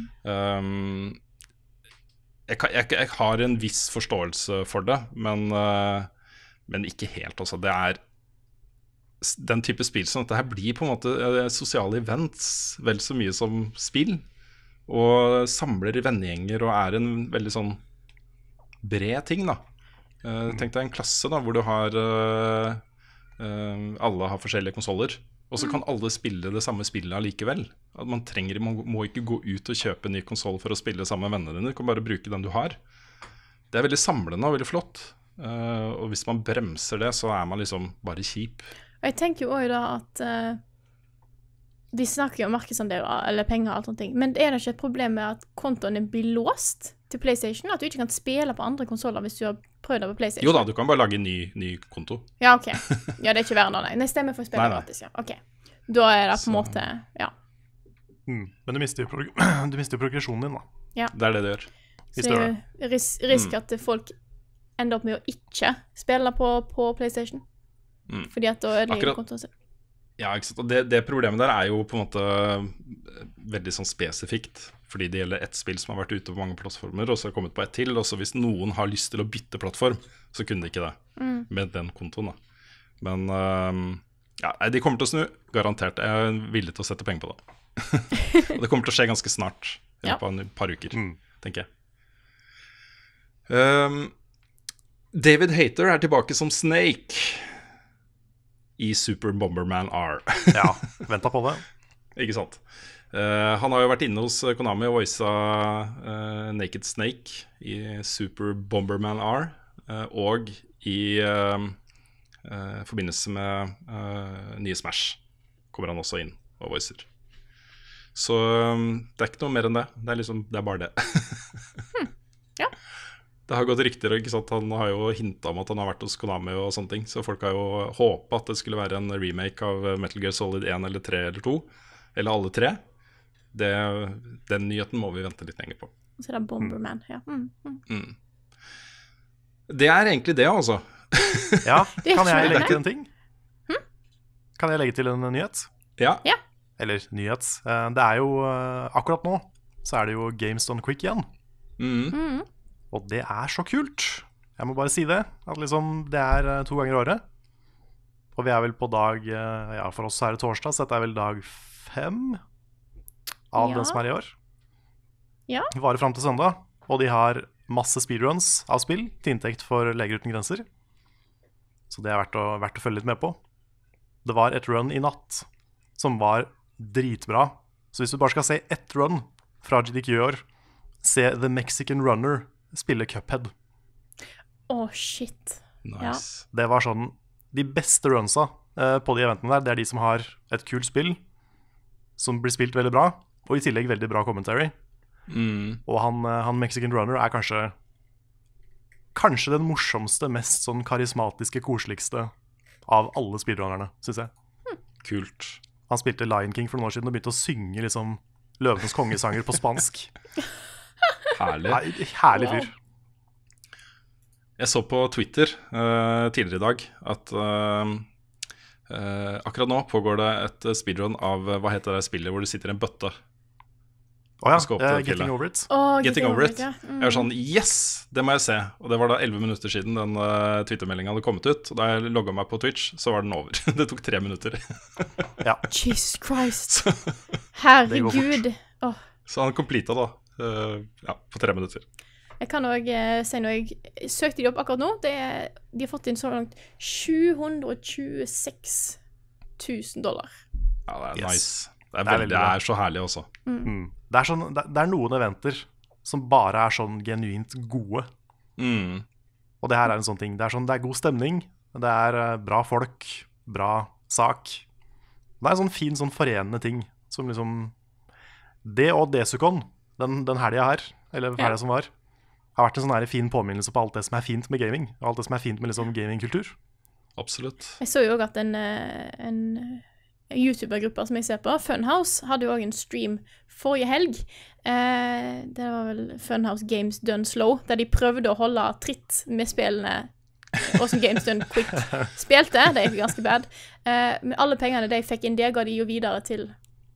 Jeg har en viss forståelse for det, men ikke helt, altså. Det den type spill som dette her blir på en måte sosiale events vel så mye som spill, og samler vennegjenger og en veldig sånn bred ting da. Tenk deg en klasse da, hvor du har alle har forskjellige konsoler, og så kan alle spille det samme spillet allikevel. At man må ikke gå ut og kjøpe en ny konsol for å spille sammen med vennene dine. Du kan bare bruke den du har. Det veldig samlende og veldig flott, og hvis man bremser det, så man liksom bare kjip. Jeg tenker jo også da at vi snakker jo om markedsandeler eller penger og alt sånt ting, men det ikke et problem med at kontoene blir låst til PlayStation, at du ikke kan spille på andre konsoler hvis du har prøvd det på PlayStation? Jo da, du kan bare lage en ny konto. Ja, ok. Ja, det ikke verre nå, nei. Nei, stemmer for å spille gratis, ja. Ok. Da det på en måte, ja. Men du mister jo progresjonen din, da. Ja. Det er det gjør. Så det er jo risk at folk ender opp med å ikke spille på PlayStation. Fordi at da ødelegger kontoen sin. Ja, ikke sant. Og det problemet der er jo på en måte veldig sånn spesifikt, fordi det gjelder ett spill som har vært ute på mange plattformer, og så har kommet på ett til, og så hvis noen har lyst til å bytte plattform, så kunne de ikke det med den kontoen, da. Men ja, de kommer til å snu, garantert. Jeg er villig til å sette penger på det. Og det kommer til å skje ganske snart, i løpet av et par uker, tenker jeg. David Hayter er tilbake som Snake i Super Bomberman R. Ja, ventet på det. Ikke sant. Han har jo vært inne hos Konami og voisa Naked Snake i Super Bomberman R, og i forbindelse med nye Smash kommer han også inn og voicer. Så det er ikke noe mer enn det. Det er bare det. Ja. Det har gått rykter, ikke sant? Han har jo hintet om at han har vært hos Konami og sånne ting, så folk har jo håpet at det skulle være en remake av Metal Gear Solid 1 eller 3 eller 2, eller alle 3. Den nyheten må vi vente litt lenger på. Så det er Bomberman, ja. Det er egentlig det, altså. Ja, kan jeg legge til en ting? Kan jeg legge til en nyhet? Ja. Eller nyhet. Det er jo, akkurat nå, så er det jo Games Done Quick igjen. Og det er så kult. Jeg må bare si det. At liksom, det er 2 ganger i året. Og vi er vel på dag ja, for oss er det torsdag, så dette er vel dag 5 av den som er i år. Ja. Det varer frem til søndag. Og de har masse speedruns av spill til inntekt for Leger uten grenser. Så det er verdt å følge litt med på. Det var et run i natt som var dritbra. Så hvis du bare skal se ett run fra GDQ i år, se The Mexican Runner spille Cuphead. Shit. Nice. Ja. Det var sånn, de beste runsa på de eventene der, det er de som har et kult spill, som blir spilt veldig bra, og i tillegg veldig bra commentary. Og han Mexican Runner er kanskje den morsomste, mest sånn karismatiske, koseligste av alle speedrunnerne, synes jeg. Kult. Han spilte Lion King for noen år siden og begynte å synge liksom Løvenes kongesanger på spansk. Herlig. Herlig fyr. Jeg så på Twitter tidligere i dag at akkurat nå pågår det et speedrun av, hva heter det spillet hvor du sitter i en bøtte? Getting Over It. Getting Over It. Ja. Jeg var sånn, yes, det må jeg se. Og det var da 11 minutter siden den Twitter-meldingen hadde kommet ut. Og da jeg logget meg på Twitch, så var den over. Det tok 3 minutter. Ja. Jesus Christ. Herregud. Så han completa da, på 3 minutter. Jeg kan også si noe. Jeg søkte de opp akkurat nå. De har fått inn så langt $726 000. Ja, det er nice. Det er så herlig også. Det er noen eventer som bare er sånn genuint gode. Og det her er en sånn ting. Det er god stemning, det er bra folk, bra sak. Det er en sånn fin, sånn forenende ting som liksom det og Desukon, den helga her, eller helga som var, har vært en sånn her fin påminnelse på alt det som er fint med gaming, og alt det som er fint med liksom gamingkultur. Absolutt. Jeg så jo også at en YouTuber-gruppa som jeg ser på, Funhouse, hadde jo også en stream forrige helg. Det var vel Funhouse Games Done Slow, der de prøvde å holde tritt med spillene, og som Games Done Quick spilte. Det er jo ganske bad. Men alle pengene de fikk inn, det ga de jo videre til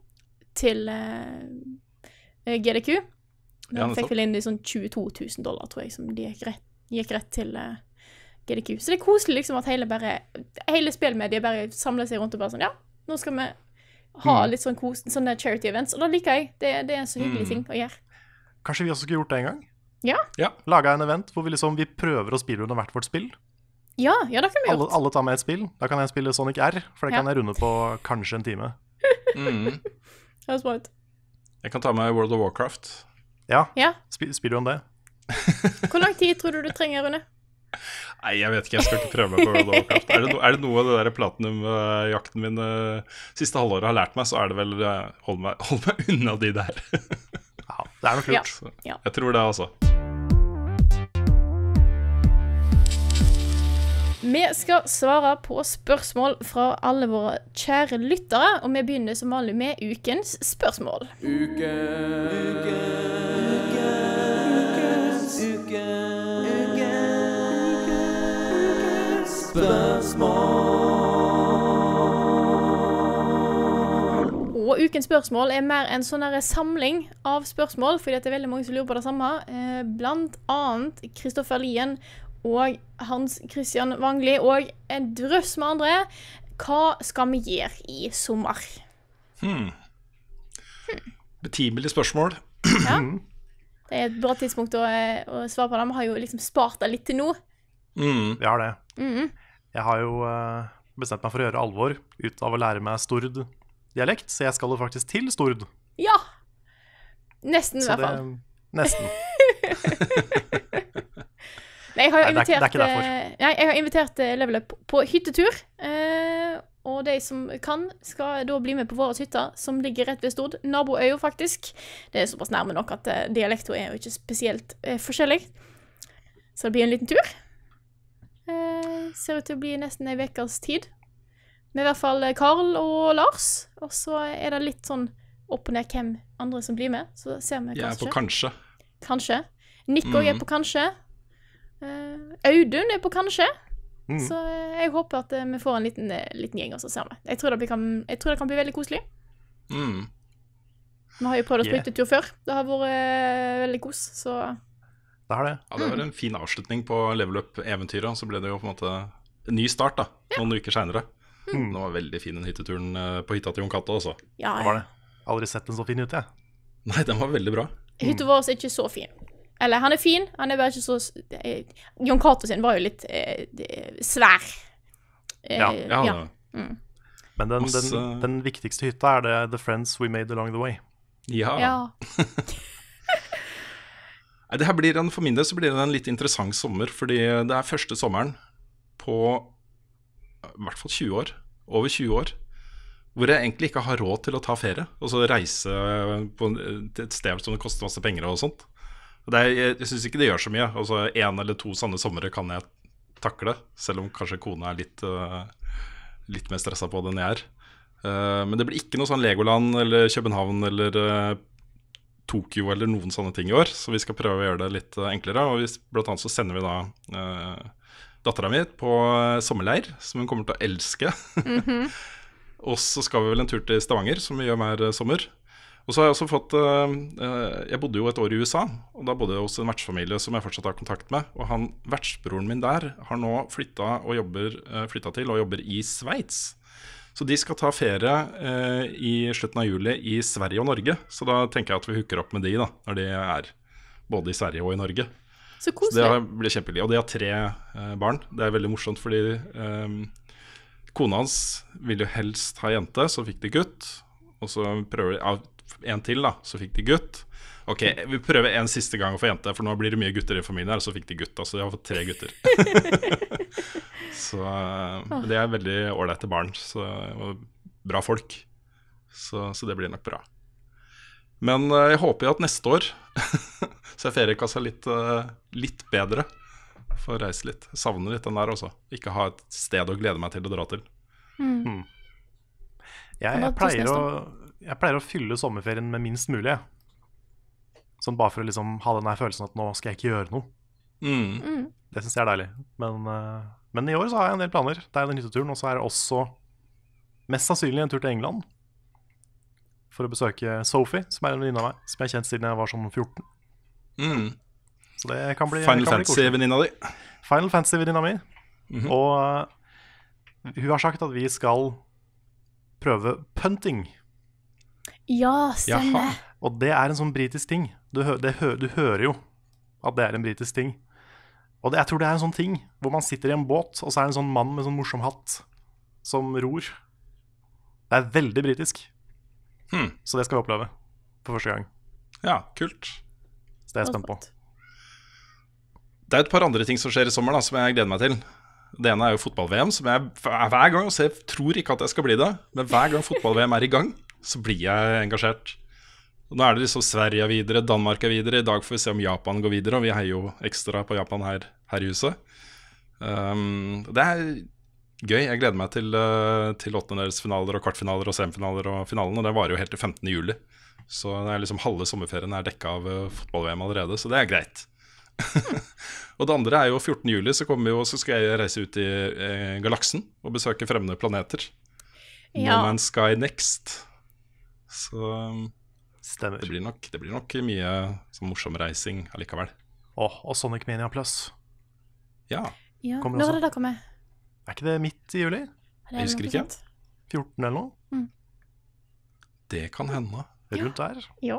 GDQ. De fikk vel inn de sånn $22 000, tror jeg, som de gikk rett til GDQ. Så det er koselig liksom at hele spillmediet bare samler seg rundt og bare sånn, ja, nå skal vi ha litt sånne charity events, og da liker jeg. Det er en så hyggelig ting å gjøre. Kanskje vi også skulle gjort det en gang? Ja. Laget en event hvor vi prøver å speedrunne hvert vårt spill. Ja, det kan vi gjøre. Alle tar med et spill. Da kan jeg spille Sonic R, for det kan jeg runde på kanskje en time. Det er smart. Jeg kan ta med World of Warcraft. Ja. Speedrun det. Hvor lang tid tror du trenger, Rune? Nei, jeg vet ikke, jeg skal ikke prøve meg på World of Warcraft. Er det noe av det der platinum-jakten min siste halvåret har lært meg, så er det vel hold meg unna de der. Ja, det er nok lurt. Ja. Jeg tror det, altså. Vi skal svare på spørsmål fra alle våre kjære lyttere, og vi begynner som vanlig med ukens spørsmål. Og ukens spørsmål mer en sånn samling av spørsmål, fordi det veldig mange som lurer på det samme. Blant annet Kristoffer Lien og Hans Christian Wangli og en drøss med andre. Hva skal vi gjøre i sommer? Betimelig spørsmål. Ja, det et bra tidspunkt å svare på det. Vi har jo liksom spart det litt til nå. Vi har det. Jeg har jo bestemt meg for å gjøre alvor ut av å lære meg Stord-dialekt, så jeg skal jo faktisk til Stord. Ja! Nesten i hvert fall. Nesten. Nei, jeg har det er ikke derfor. Jeg har invitert Level Up på hyttetur, og de som kan, skal da bli med på våre hytter, som ligger rett ved Stord. Naboøya, faktisk. Det såpass nærme nok at dialekten jo ikke spesielt forskjellig. Så det blir en liten tur. Ser ut til å bli nesten en vekers tid. Med i hvert fall Karl og Lars. Og så det litt sånn opp og ned hvem andre som blir med. Så ser vi Jeg på kanskje. Kanskje. Nico på kanskje. Audun på kanskje. Så jeg håper at vi får en liten gjeng, og så ser vi. Jeg tror det kan bli veldig koselig. Vi har jo prøvd oss på hyttetur før. Det har vært veldig kos, så... Det har det. Ja, det var en fin avslutning på Level Up-eventyret. Så ble det jo på en måte en ny start da, noen uker senere. Det var veldig fin den hytteturen på hytta til Jon Cato også. Ja, det var det. Aldri sett den så fin ut, jeg. Nei, den var veldig bra. Hytta vår ikke så fin. Eller, han fin, han bare ikke så... Jon Cato sin var jo litt svær. Ja. Men den viktigste hytta det The Friends We Made Along the Way. Ja. Det her blir for min del så blir det en litt interessant sommer, fordi det første sommeren på i hvert fall 20 år, over 20 år, hvor jeg egentlig ikke har råd til å ta ferie, og så reise til et sted som det koster masse penger og sånt. Jeg synes ikke det gjør så mye. Altså, 1 eller 2 sånne somre kan jeg takle, selv om kanskje kona litt mer stresset på det enn jeg men det blir ikke noe sånn Legoland eller København eller Tokyo eller noen sånne ting i år, så vi skal prøve å gjøre det litt enklere. Og blant annet så sender vi da datteren min på sommerleir, som hun kommer til å elske. Og så skal vi vel en tur til Stavanger, som vi gjør hver sommer. Og så har jeg også fått jeg bodde jo et år i USA, og da bodde jeg hos en vertsfamilie som jeg fortsatt har kontakt med. Og vertsbroren min der har nå flyttet til og jobber i Sveits. Så de skal ta ferie i slutten av juli i Sverige og Norge. Så da tenker jeg at vi hooker opp med de da, når de både i Sverige og i Norge. Så koselig. Så det blir kjempegøy. Og de har 3 barn. Det veldig morsomt, fordi kona hans ville jo helst ha jente, så fikk de gutt. Og så prøver de en til da, så fikk de gutt. Ok, vi prøver en siste gang å få jente, for nå blir det mye gutter i familien her, så fikk de gutt, så de har fått 3 gutter. Så det veldig ålreite barn, og bra folk. Så det blir nok bra. Men jeg håper jo at neste år så feriekassa litt bedre. Få reise litt. Savner litt den der også. Ikke ha et sted å glede meg til å dra til. Jeg pleier å fylle sommerferien med minst mulig. Sånn bare for å liksom ha den der følelsen at nå skal jeg ikke gjøre noe. Det synes jeg deilig. Men i år så har jeg en del planer. Det den hytteturen, og så det også mest sannsynlig en tur til England for å besøke Sophie, som en venninne av meg, som jeg har kjent siden jeg var sånn 14. Så det kan bli Final Fantasy-venninna di. Final Fantasy-venninna mi. Og hun har sagt at vi skal prøve punting. Ja, stemmer. Jaha. Og det en sånn britisk ting. Du hører jo at det en britisk ting. Og jeg tror det en sånn ting hvor man sitter i en båt, og så det en sånn mann med sånn morsom hatt som ror. Det veldig britisk. Så det skal vi oppleve for første gang. Ja, kult. Så det jeg spent på. Det et par andre ting som skjer i sommer da, som jeg gleder meg til. Det ene jo fotball-VM, som jeg hver gang, så jeg tror ikke at jeg skal bli det, men hver gang fotball-VM i gang, så blir jeg engasjert. Og nå det liksom Sverige videre, Danmark videre. I dag får vi se om Japan går videre, og vi heier jo ekstra på Japan her i huset. Det er gøy. Jeg gleder meg til åttendedelsfinaler og kvartfinaler og semifinaler og finalen. Og det varer jo helt til 15. juli. Så det er liksom halve sommerferien er dekka av fotball-VM allerede, så det er greit. Og det andre er jo 14. juli, så skal jeg reise ut i galaksen og besøke fremmede planeter. No Man's Sky Next. Så Stemmer. Det blir nok mye sånn morsom reising allikevel. Og Sonic Mania Plus. Ja. Når er det da kommer? Er ikke det midt i juli? Jeg husker ikke. 14 eller noe? Det kan hende. Rundt der. Ja.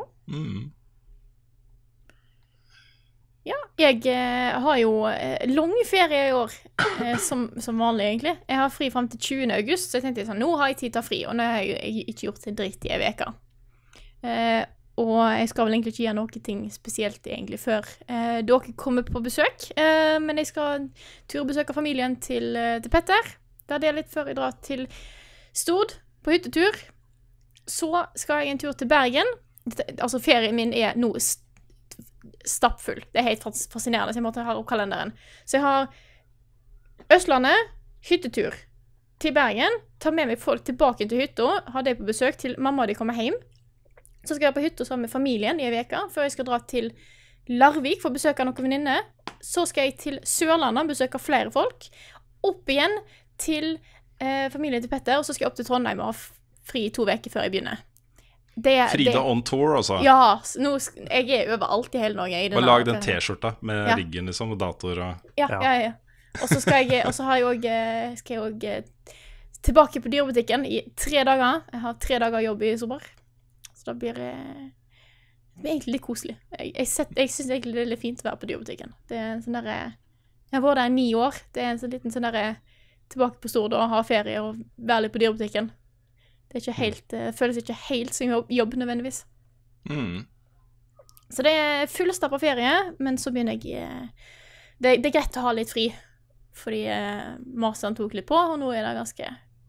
Ja, jeg har jo lang ferie i år, som vanlig egentlig. Jeg har fri frem til 20. august, så jeg tenkte sånn, nå har jeg tid til å ha fri, og nå har jeg ikke gjort en dritt i en veka. Og jeg skal vel egentlig ikke gjøre noe ting spesielt egentlig før dere kommer på besøk, men jeg skal turbesøke familien til Petter. Det er det litt før jeg drar til Stord på hyttetur. Så skal jeg en tur til Bergen. Altså ferien min er nå stappfull. Det er helt fascinerende, så jeg måtte ha opp kalenderen. Så jeg har Østlandet, hyttetur til Bergen, tar med meg folk tilbake til hytta, har det på besøk til mamma og de kommer hjem. Så skal jeg på hytta sammen med familien i en veka, før jeg skal dra til Larvik for å besøke noen venninner. Så skal jeg til Sørlandet, besøke flere folk. Opp igjen til familien til Petter, og så skal jeg opp til Trondheim og ha fri 2 veker før jeg begynner. Frida on tour, altså. Ja, jeg er overalt i hele Norge. Og lag den t-skjorta med riggen liksom, og datoer og... Ja. Og så skal jeg også tilbake på dyrebutikken i 3 dager. Jeg har 3 dager jobb i Sobar. Så da blir det egentlig litt koselig. Jeg synes egentlig det er litt fint å være på dyrebutikken. Det er en sånn der... Jeg har vært der i 9 år. Det er en sånn liten sånn der... Tilbake på Stord og ha ferie og være litt på dyrebutikken. Det er ikke helt, føles ikke helt som jobb nødvendigvis. Så det er fullstapp av ferie, men så begynner jeg... Det er greit å ha litt fri, fordi masteren tok litt på, og nå er det ganske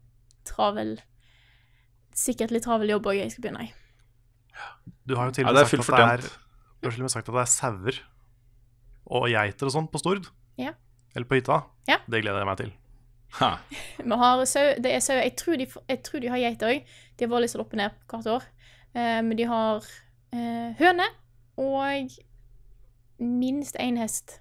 sikkert litt travel jobb også jeg skal begynne i. Du har jo til og med sagt at det er sauer og geiter og sånt på Stord. Ja. Eller på hytta. Ja. Det gleder jeg meg til. Vi har sau, det er sau. Jeg tror de har geiter også. De har vært litt sånn opp og ned hvert år. Men de har høne og minst 1 hest.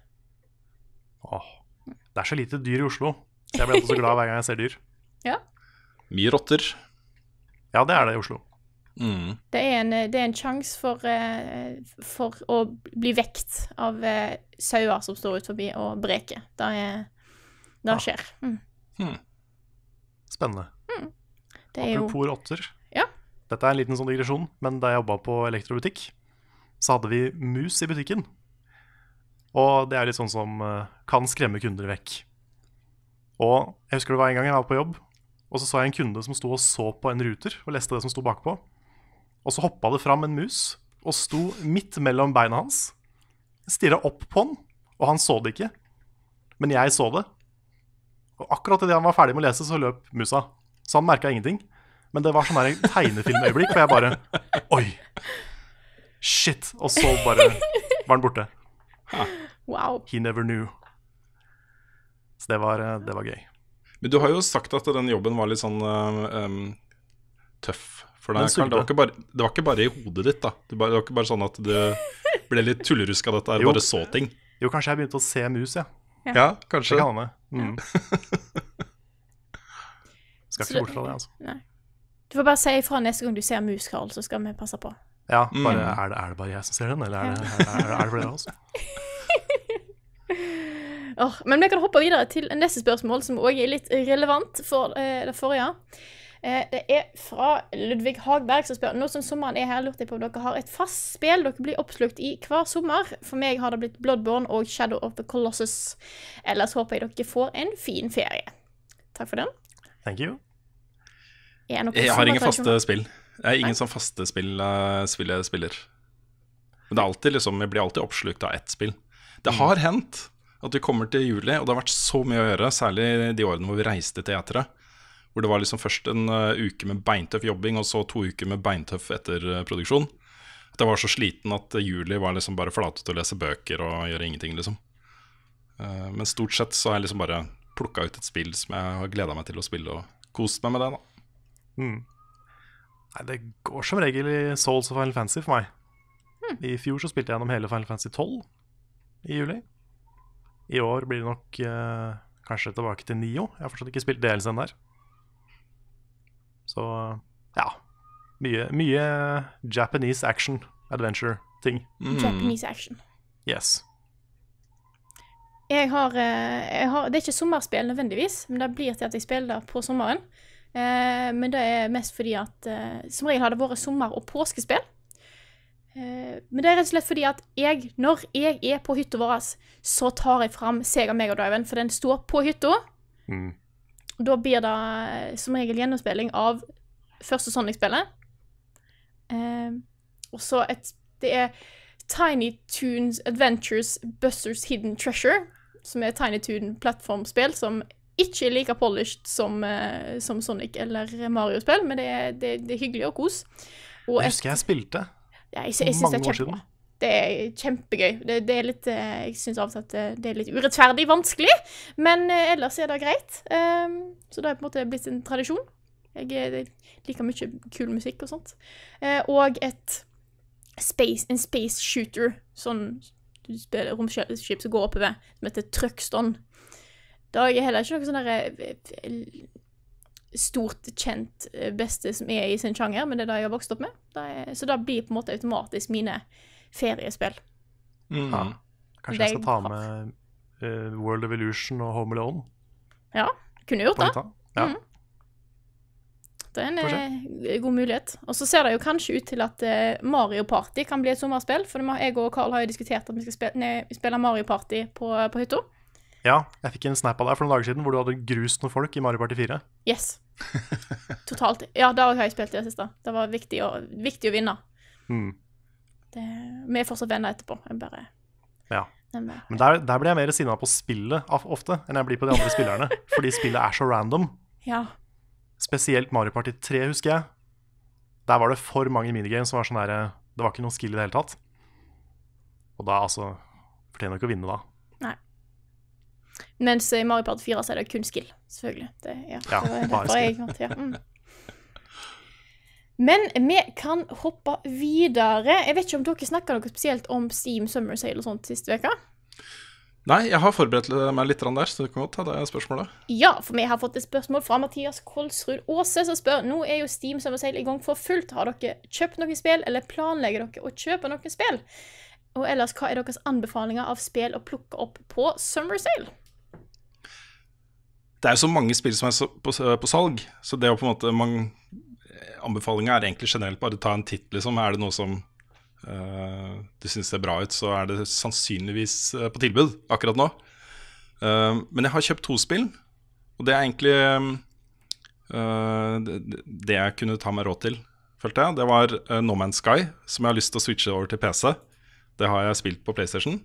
Det er så lite dyr i Oslo. Så jeg blir alltid så glad hver gang jeg ser dyr. Ja. Mye rotter. Ja, det er det i Oslo. Det er en sjanse for å bli vekt av sauer som står ut forbi og breker. Det skjer. Spennende. Apropos rotter. Ja. Dette er en liten sånn digresjon, men da jeg jobbet på elektrobutikk, så hadde vi mus i butikken. Og det er litt sånn som kan skremme kunder vekk. Og jeg husker det var en gang jeg var på jobb, og så jeg en kunde som sto og så på en ruter, og leste det som sto bakpå. Og så hoppet det fram en mus, og sto midt mellom beina hans. Jeg stirret opp på han, og han så det ikke. Men jeg så det. Og akkurat i det han var ferdig med å lese, så løp musa. Så han merket ingenting. Men det var sånn her en tegnefilmøyeblikk, hvor jeg bare, oi, shit. Og så bare var han borte. Wow. He never knew. Så det var gøy. Men du har jo sagt at den jobben var litt sånn tøff. For det var ikke bare i hodet ditt, da. Det var ikke bare sånn at det ble litt tullerusk av dette, bare så ting. Jo, kanskje jeg begynte å se mus, ja. Ja, kanskje. Det kan hende. Skal ikke bort fra det, altså. Nei. Du får bare si ifra neste gang du ser mus, Karl, så skal vi passe på. Ja, er det bare jeg som ser den, eller er det flere av oss? Men vi kan hoppe videre til neste spørsmål, som også er litt relevant for det forrige. Det er fra Ludvig Hagberg som spør, nå som sommeren er her, lurte jeg på om dere har et fast spill dere blir oppslukt i hver sommer. For meg har det blitt Bloodborne og Shadow of the Colossus. Ellers håper jeg dere får en fin ferie. Takk for den. Thank you. Jeg har ingen faste spill. Jeg er ingen sånn faste spill jeg spiller. Men det er alltid jeg blir alltid oppslukt av ett spill. Det har hendt at vi kommer til juli, og det har vært så mye å gjøre, særlig de årene hvor vi reiste til teatret. Hvor det var først en uke med beintøff jobbing, og så 2 uker med beintøff etterproduksjon. At jeg var så sliten at juli var bare flatet til å lese bøker og gjøre ingenting, liksom. Men stort sett så har jeg liksom bare plukket ut et spill som jeg har gledet meg til å spille, og kost meg med det da. Nei, det går som regel i Souls og Final Fantasy for meg. I fjor så spilte jeg gjennom hele Final Fantasy 12 i juli. I år blir det nok kanskje tilbake til Nio. Jeg har fortsatt ikke spilt DLC-en der. Så ja, mye Japanese action adventure-ting. Japanese action. Yes. Jeg har, det ikke sommerspill nødvendigvis, men det blir til at jeg spiller det på sommeren. Men det mest fordi at som regel har det vært sommer- og påskespill. Men det rett og slett fordi at når jeg på hytta vår, så tar jeg fram Sega Mega Driven, for den står på hytta. Da blir det som regel gjennomspilling av første Sonic-spillet. Og så det Tiny Toons Adventures Buster's Hidden Treasure, som Tiny Toon plattformspill, som ikke like polished som Sonic eller Mario-spill, men det er hyggelig og kos. Og jeg husker jeg spilte. Ja, jeg synes det er kjempebra. Det er kjempegøy. Det er litt, jeg synes av og til at det er litt urettferdig vanskelig, men ellers er det greit. Så det har på en måte blitt en tradisjon. Jeg liker mye kul musikk og sånt. Og en space shooter, sånn du spiller romskip som går oppover, som heter Truxton. Det er heller ikke noe sånn der stort kjent beste som i sin sjanger, men det er det jeg har vokst opp med. Så det blir på en måte automatisk mine feriespill. Ja. Kanskje jeg skal ta med World Evolution og Home Alone? Ja, kunne gjort det. Ja. Det er en god mulighet. Og så ser det jo kanskje ut til at Mario Party kan bli et sommerspill, for jeg og Carl har jo diskutert at vi skal spille Mario Party på hytta. Ja, jeg fikk en snap av deg for noen dager siden hvor du hadde grust noen folk i Mario Party 4. Yes. Totalt. Ja, det har jeg spilt i det siste. Det var viktig å vinne. Vi er fortsatt venner etterpå. Ja. Men der blir jeg mer sinnet på spillet ofte enn jeg blir på de andre spillerne. Fordi spillet er så random. Ja. Spesielt Mario Party 3, husker jeg. Der var det for mange minigames som var sånn der, det var ikke noen skill i det hele tatt. Og da fortjener du ikke å vinne da. Nei. Mens i Mario Party 4 så er det kun skill, selvfølgelig. Det var bare skill. Men vi kan hoppe videre. Jeg vet ikke om dere snakket noe spesielt om Steam Summer Sale og sånt siste veka? Nei, jeg har forberedt meg litt der, så du kan godt ta det spørsmålet. Ja, for vi har fått et spørsmål fra Mathias Kolsrud Åse, som spør, nå er jo Steam Summer Sale i gang for fullt. Har dere kjøpt noen spill, eller planlegger dere å kjøpe noen spill? Og ellers, hva er deres anbefalinger av spill å plukke opp på Summer Sale? Det er jo så mange spill som er på salg, så det er jo på en måte anbefalinger er egentlig generelt bare ta en titt, liksom. Er det noe som du synes ser bra ut, så er det sannsynligvis på tilbud akkurat nå. Men jeg har kjøpt 2 spill, og det er egentlig det jeg kunne ta meg råd til, følte jeg. Det var No Man's Sky, som jeg har lyst til å switche over til PC. Det har jeg spilt på PlayStation.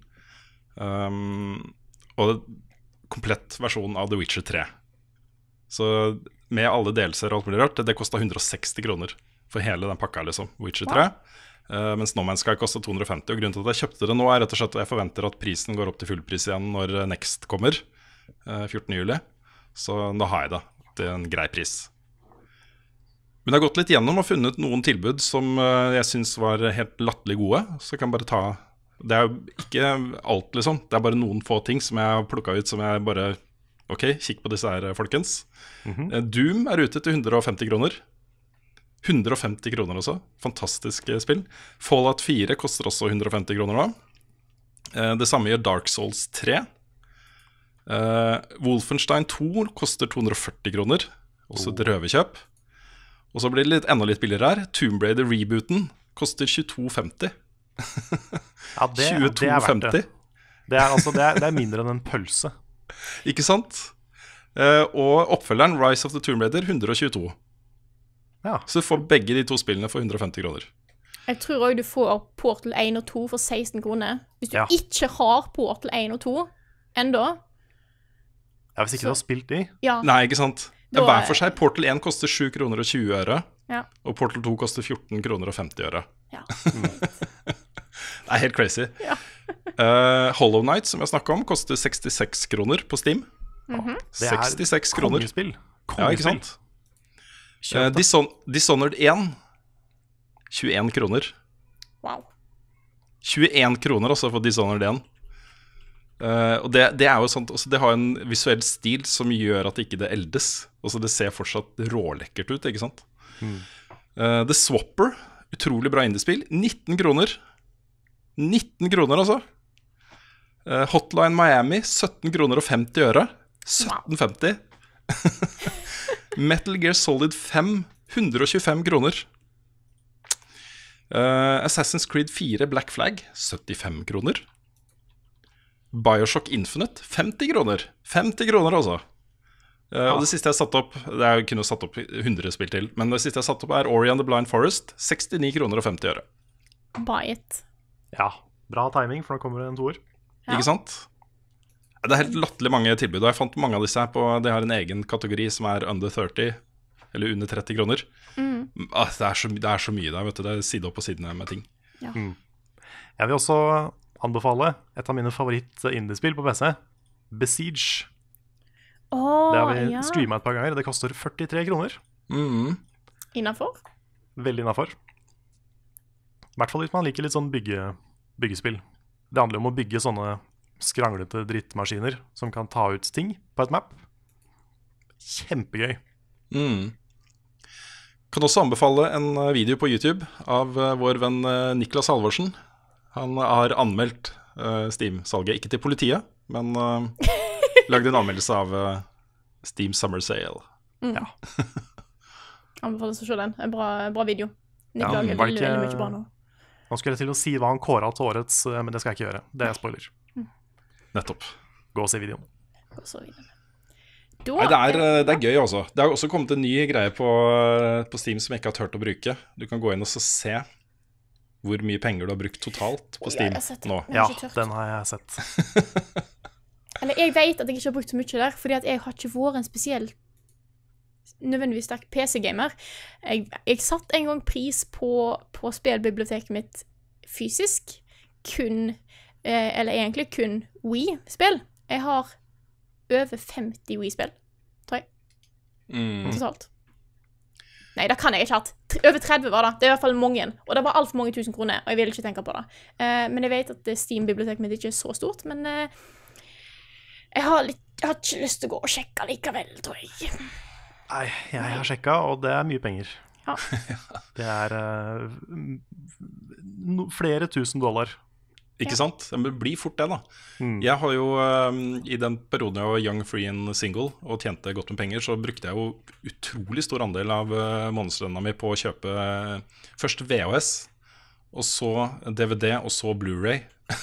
Og komplett versjon av The Witcher 3. Så med alle delelser og alt mulig rart, det kostet 160 kroner for hele den pakka, liksom, Witcher 3. Mens No Man's Sky kostet 250, og grunnen til at jeg kjøpte det nå er rett og slett at jeg forventer at prisen går opp til fullpris igjen når Next kommer, 14. juli. Så da har jeg det til en grei pris. Men jeg har gått litt gjennom og funnet noen tilbud som jeg synes var helt latterlig gode, så jeg kan bare ta. Det er jo ikke alt, liksom. Det er bare noen få ting som jeg har plukket ut som jeg bare, ok, kikk på disse her, folkens. Doom er ute til 150 kroner. 150 kroner også. Fantastisk spill. Fallout 4 koster også 150 kroner da. Det samme gjør Dark Souls 3. Wolfenstein 2 koster 240 kroner. Også et røverkjøp. Og så blir det enda litt billigere her. Tomb Raider rebooten koster 22,50. Ja, det er verdt det. Det er mindre enn en pølse. Ikke sant? Og oppfølgeren Rise of the Tomb Raider 122. Ja. Så du får begge de 2 spillene for 150 kroner. Jeg tror også du får Portal 1 og 2 for 16 kroner. Hvis du ikke har Portal 1 og 2 enda. Ja, hvis ikke du har spilt de. Ja. Nei, ikke sant. Da, hver for seg. Portal 1 koster 7 kroner og 20 øre. Ja. Og Portal 2 koster 14 kroner og 50 øre. Ja. Det er helt crazy. Ja. Hollow Knight, som jeg snakket om, koster 66 kroner på Steam. 66 kroner. Kongespill. Ja, ikke sant? Dishonored 1, 21 kroner. Wow. 21 kroner altså for Dishonored 1. Og det er jo sånt også, det har en visuell stil som gjør at ikke det eldes. Altså det ser fortsatt rålekkert ut, ikke sant? The Swapper, utrolig bra indiespill, 19 kroner. 19 kroner altså. Hotline Miami, 17 kroner og 50 øre. 17,50. Metal Gear Solid 5, 125 kroner. Assassin's Creed 4 Black Flag, 75 kroner. Bioshock Infinite, 50 kroner. 50 kroner altså. Og det siste jeg satt opp, jeg kunne satt opp 100 spill til, men det siste jeg satt opp Ori and the Blind Forest, 69 kroner og 50 øre. Buy it. Ja, bra timing, for nå kommer det en toer. Ikke sant? Det er helt latterlig mange tilbud, og jeg fant mange av disse her på, de har en egen kategori som under 30, eller under 30 kroner. Det er så mye der, vet du, det er side opp og sidene med ting. Ja. Jeg vil også anbefale et av mine favoritt-indiespill på PC, Besiege. Det har vi streamet et par ganger, det koster 43 kroner. Innenfor? Veldig innenfor. I hvert fall hvis man liker litt sånn byggespill. Det handler om å bygge sånne skranglete drittmaskiner som kan ta ut ting på et map. Kjempegøy. Kan også anbefale en video på YouTube av vår venn Niklas Halvorsen. Han har anmeldt Steam-salget, ikke til politiet, men lagde en anmeldelse av Steam Summer Sale. Ja. Anbefales å se den. En bra video. Niklas lager veldig mye bra nå. Nå skulle jeg til å si hva han kåret til årets, men det skal jeg ikke gjøre. Det er spoiler. Nettopp. Gå og se videoen. Nei, det er gøy også. Det har også kommet en ny greie på Steam som jeg ikke har tørt å bruke. Du kan gå inn og se hvor mye penger du har brukt totalt på Steam nå. Ja, den har jeg sett. Eller jeg vet at jeg ikke har brukt så mye der, fordi at jeg har ikke vært en spesiell nødvendigvis sterk PC-gamer. Jeg satt en gang pris på spillbiblioteket mitt fysisk, eller egentlig kun Wii-spill. Jeg har over 50 Wii-spill, tror jeg. Totalt. Nei, det kan jeg ikke hatt. Over 30 var det. Det er i hvert fall mange. Og det var alt for mange 1000 kroner, og jeg vil ikke tenke på det. Men jeg vet at Steam-biblioteket mitt ikke er så stort, men jeg har ikke lyst til å gå og sjekke likevel, tror jeg. Nei, jeg har sjekket, og det er mye penger. Ja. Det er flere $1000. Ikke sant? Det blir fort det, da. Jeg har jo, i den perioden jeg var young, free and single og tjente godt med penger, så brukte jeg jo utrolig stor andel av månedslønna mi på å kjøpe først VHS, og så DVD, og så Blu-ray.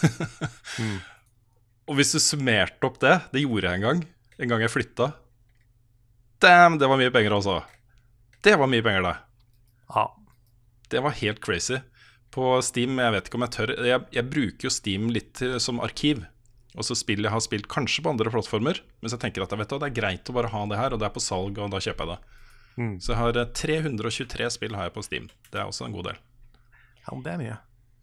Og hvis du summerte opp det gjorde jeg en gang jeg flytta. Damn, det var mye penger også. Det var mye penger, det. Ja. Det var helt crazy. På Steam, jeg vet ikke om jeg tør. Jeg bruker jo Steam litt som arkiv. Og så jeg har spilt kanskje på andre plattformer, men så tenker jeg at det er greit å bare ha det her, og det er på salg, og da kjøper jeg det. Så jeg har 323 spill har jeg på Steam. Det er også en god del. Ja, det er mye.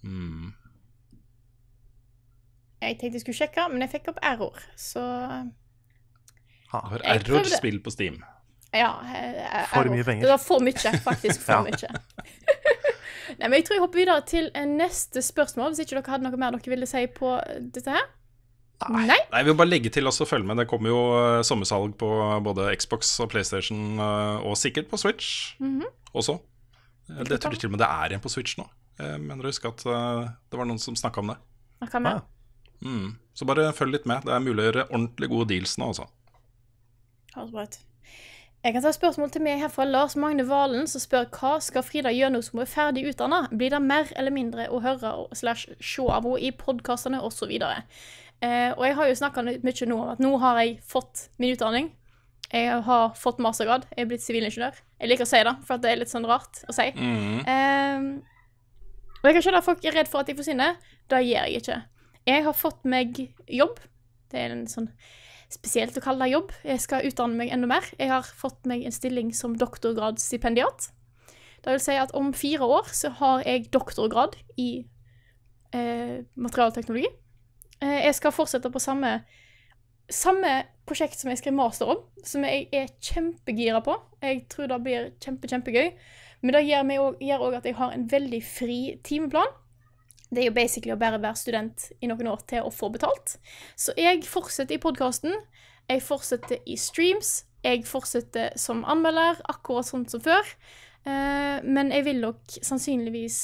Jeg tenkte jeg skulle sjekke, men jeg fikk opp error, så... Du har error-spill på Steam. Ja, for mye penger. Det var for mye, faktisk for mye. Nei, men jeg tror jeg hopper videre til neste spørsmål, hvis ikke dere hadde noe mer dere ville si på dette her. Nei, jeg vil bare legge til også, følg med. Det kommer jo sommersalg på både Xbox og PlayStation, og sikkert på Switch også. Det tror jeg til og med det er en på Switch nå. Jeg mener å huske at det var noen som snakket om det. Så bare følg litt med. Det er mulig å gjøre ordentlig gode deals nå også. Jeg kan ta spørsmål til meg her fra Lars Magne Valen, som spør hva skal Frida gjøre når hun er ferdig utdannet? Blir det mer eller mindre å høre / se av henne i podcastene og så videre? Og jeg har jo snakket litt mye nå om at nå har jeg fått min utdanning. Jeg har fått mastergrad. Jeg er blitt sivilingeniør. Jeg liker å si det, for det er litt sånn rart å si. Og jeg kan skjønne at folk er redd for at jeg forsvinner. Det gjør jeg ikke. Jeg har fått meg jobb. Det er en sånn spesielt å kalle det jobb. Jeg skal utdanne meg enda mer. Jeg har fått meg en stilling som doktorgradsstipendiat. Det vil si at om 4 år så har jeg doktorgrad i materialteknologi. Jeg skal fortsette på samme prosjekt som jeg skrev master om, som jeg kjempegira på. Jeg tror det blir kjempegøy. Men det gjør også at jeg har en veldig fri timeplan. Det jo basically å bare være student i noen år til å få betalt. Så jeg fortsetter i podcasten, jeg fortsetter i streams, jeg fortsetter som anmelder, akkurat sånn som før. Men jeg vil nok sannsynligvis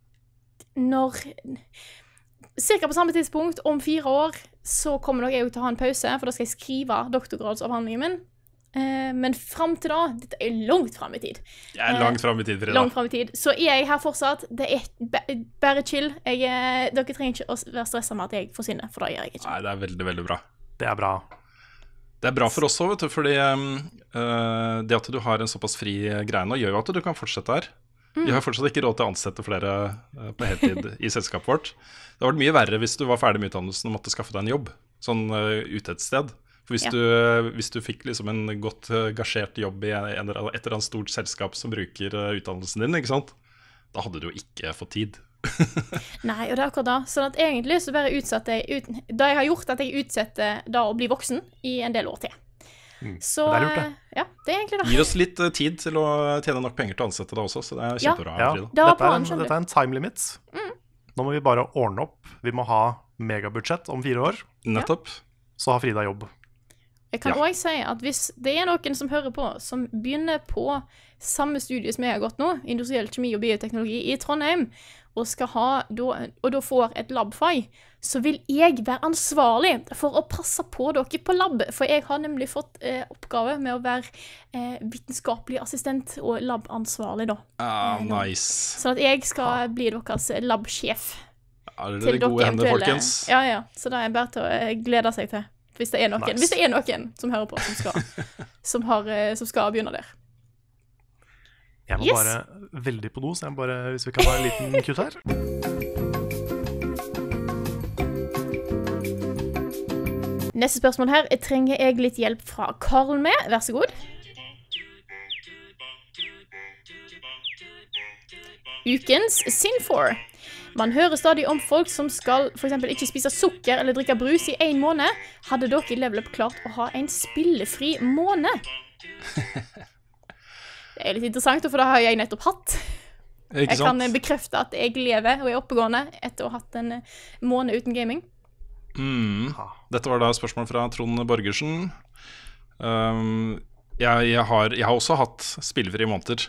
cirka på samme tidspunkt, om 4 år, så kommer nok jeg til å ha en pause, for da skal jeg skrive doktorgradsavhandlingen min. Men frem til da, dette langt frem i tid. Langt frem i tid, Frida. Langt frem i tid. Så er jeg her fortsatt. Det bare chill. Dere trenger ikke å være stresset med at jeg forsvinner, for da gjør jeg ikke. Nei, det veldig, veldig bra. Det bra. Det bra for oss også, vet du, fordi det at du har en såpass fri greie nå, gjør jo at du kan fortsette her. Vi har fortsatt ikke råd til å ansette flere på heltid i selskapet vårt. Det hadde vært mye verre hvis du var ferdig med utdannelsen og måtte skaffe deg en jobb, sånn ute et sted. For hvis du fikk liksom en godt gasjert jobb i et eller annet stort selskap som bruker utdannelsen din, ikke sant? Da hadde du jo ikke fått tid. Nei, og det akkurat da. Sånn at egentlig så bare utsatte jeg da jeg har gjort at jeg utsetter da å bli voksen i en del år til. Så det lurt, det. Ja, det egentlig det. Gir oss litt tid til å tjene nok penger til å ansette deg også, så det kjempebra. Ja. Dette er en time limit. Nå må vi bare ordne opp. Vi må ha megabudsjett om 4 år. Nettopp. Så har Frida jobb. Jeg kan også si at hvis det noen som hører på, som begynner på samme studie som jeg har gått nå, industriell kjemi og bioteknologi i Trondheim, og da får et labfag, så vil jeg være ansvarlig for å passe på dere på lab, for jeg har nemlig fått oppgave med å være vitenskapelig assistent og labansvarlig da. Nice. Sånn at jeg skal bli deres labsjef. Det det gode hender, folkens. Ja, så det bare til å glede seg til. Hvis det noen, nice. Hvis det noen som hører på, som skal begynne der. Jeg må bare veldig på do, så hvis vi kan ha en liten kutt her. Neste spørsmål her trenger jeg litt hjelp fra Karl med. Vær så god. Ukens Sin4. Man hører stadig om folk som skal for eksempel ikke spise sukker eller drikke brus i 1 måned. Hadde dere i Level Up klart å ha en spillefri måned? Det litt interessant, for det har jeg nettopp hatt. Jeg kan bekrefte at jeg lever og oppegående etter å ha hatt en måned uten gaming. Dette var da spørsmål fra Trond Borgersen. Jeg har også hatt spillefri måneder.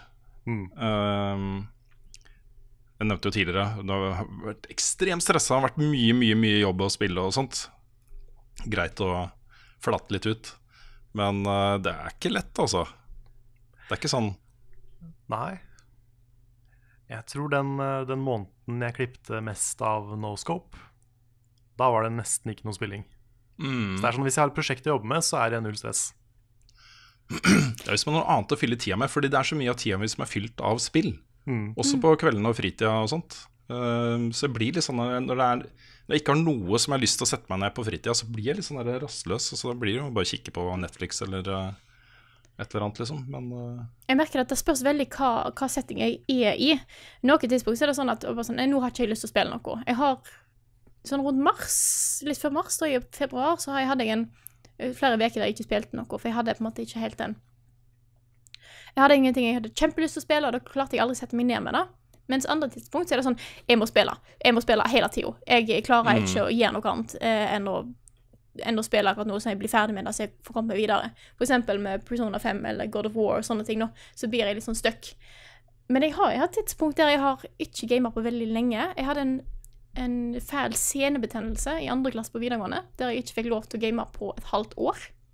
Jeg nevnte jo tidligere, det har vært ekstremt stresset, det har vært mye jobb å spille og sånt. Greit å flatte litt ut, men det ikke lett, altså. Det ikke sånn. Nei. Jeg tror den måneden jeg klippte mest av NoScope, da var det nesten ikke noe spilling. Så det sånn, hvis jeg har et prosjekt å jobbe med, så det null stress. Det hvis man har noe annet å fylle tida med, fordi det så mye av tida mi som fylt av spill. Også på kveldene og fritida og sånt. Så det blir litt sånn når jeg ikke har noe som jeg har lyst til å sette meg ned på fritida, så blir jeg litt sånn rastløs. Og så da blir det jo bare å kikke på Netflix eller et eller annet, liksom. Men jeg merker at det spørs veldig hva setting jeg i. Noen tidspunkt så det sånn at nå har ikke jeg lyst til å spille noe. Jeg har sånn rundt mars, litt før mars, da i februar, så hadde jeg flere uker der jeg ikke spilte noe, for jeg hadde på en måte ikke helt den. Jeg hadde ingenting jeg hadde kjempelyst til å spille, og da klarte jeg aldri å sette meg ned med det. Mens andre tidspunkt så det sånn, jeg må spille hele tiden. Jeg klarer ikke å gjøre noe annet enn å spille akkurat noe som jeg blir ferdig med, så jeg får komme meg videre. For eksempel med Persona 5 eller God of War og sånne ting nå, så blir jeg litt sånn stuck. Men jeg har et tidspunkt der jeg har ikke gamet på veldig lenge. Jeg hadde en fæl senebetennelse i 2. klasse på videregående, der jeg ikke fikk lov til å game på et halvt år.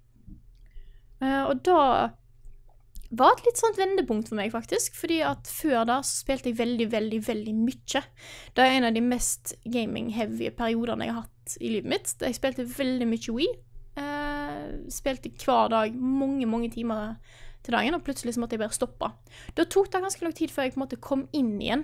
Og da var et litt sånt vendepunkt for meg, faktisk, fordi at før da så spilte jeg veldig mye. Det en av de mest gaming-heavy perioderne jeg har hatt i livet mitt. Jeg spilte veldig mye Wii. Spilte hver dag mange timer til dagen, og plutselig så måtte jeg bare stoppe. Da tok det ganske lang tid før jeg på en måte kom inn igjen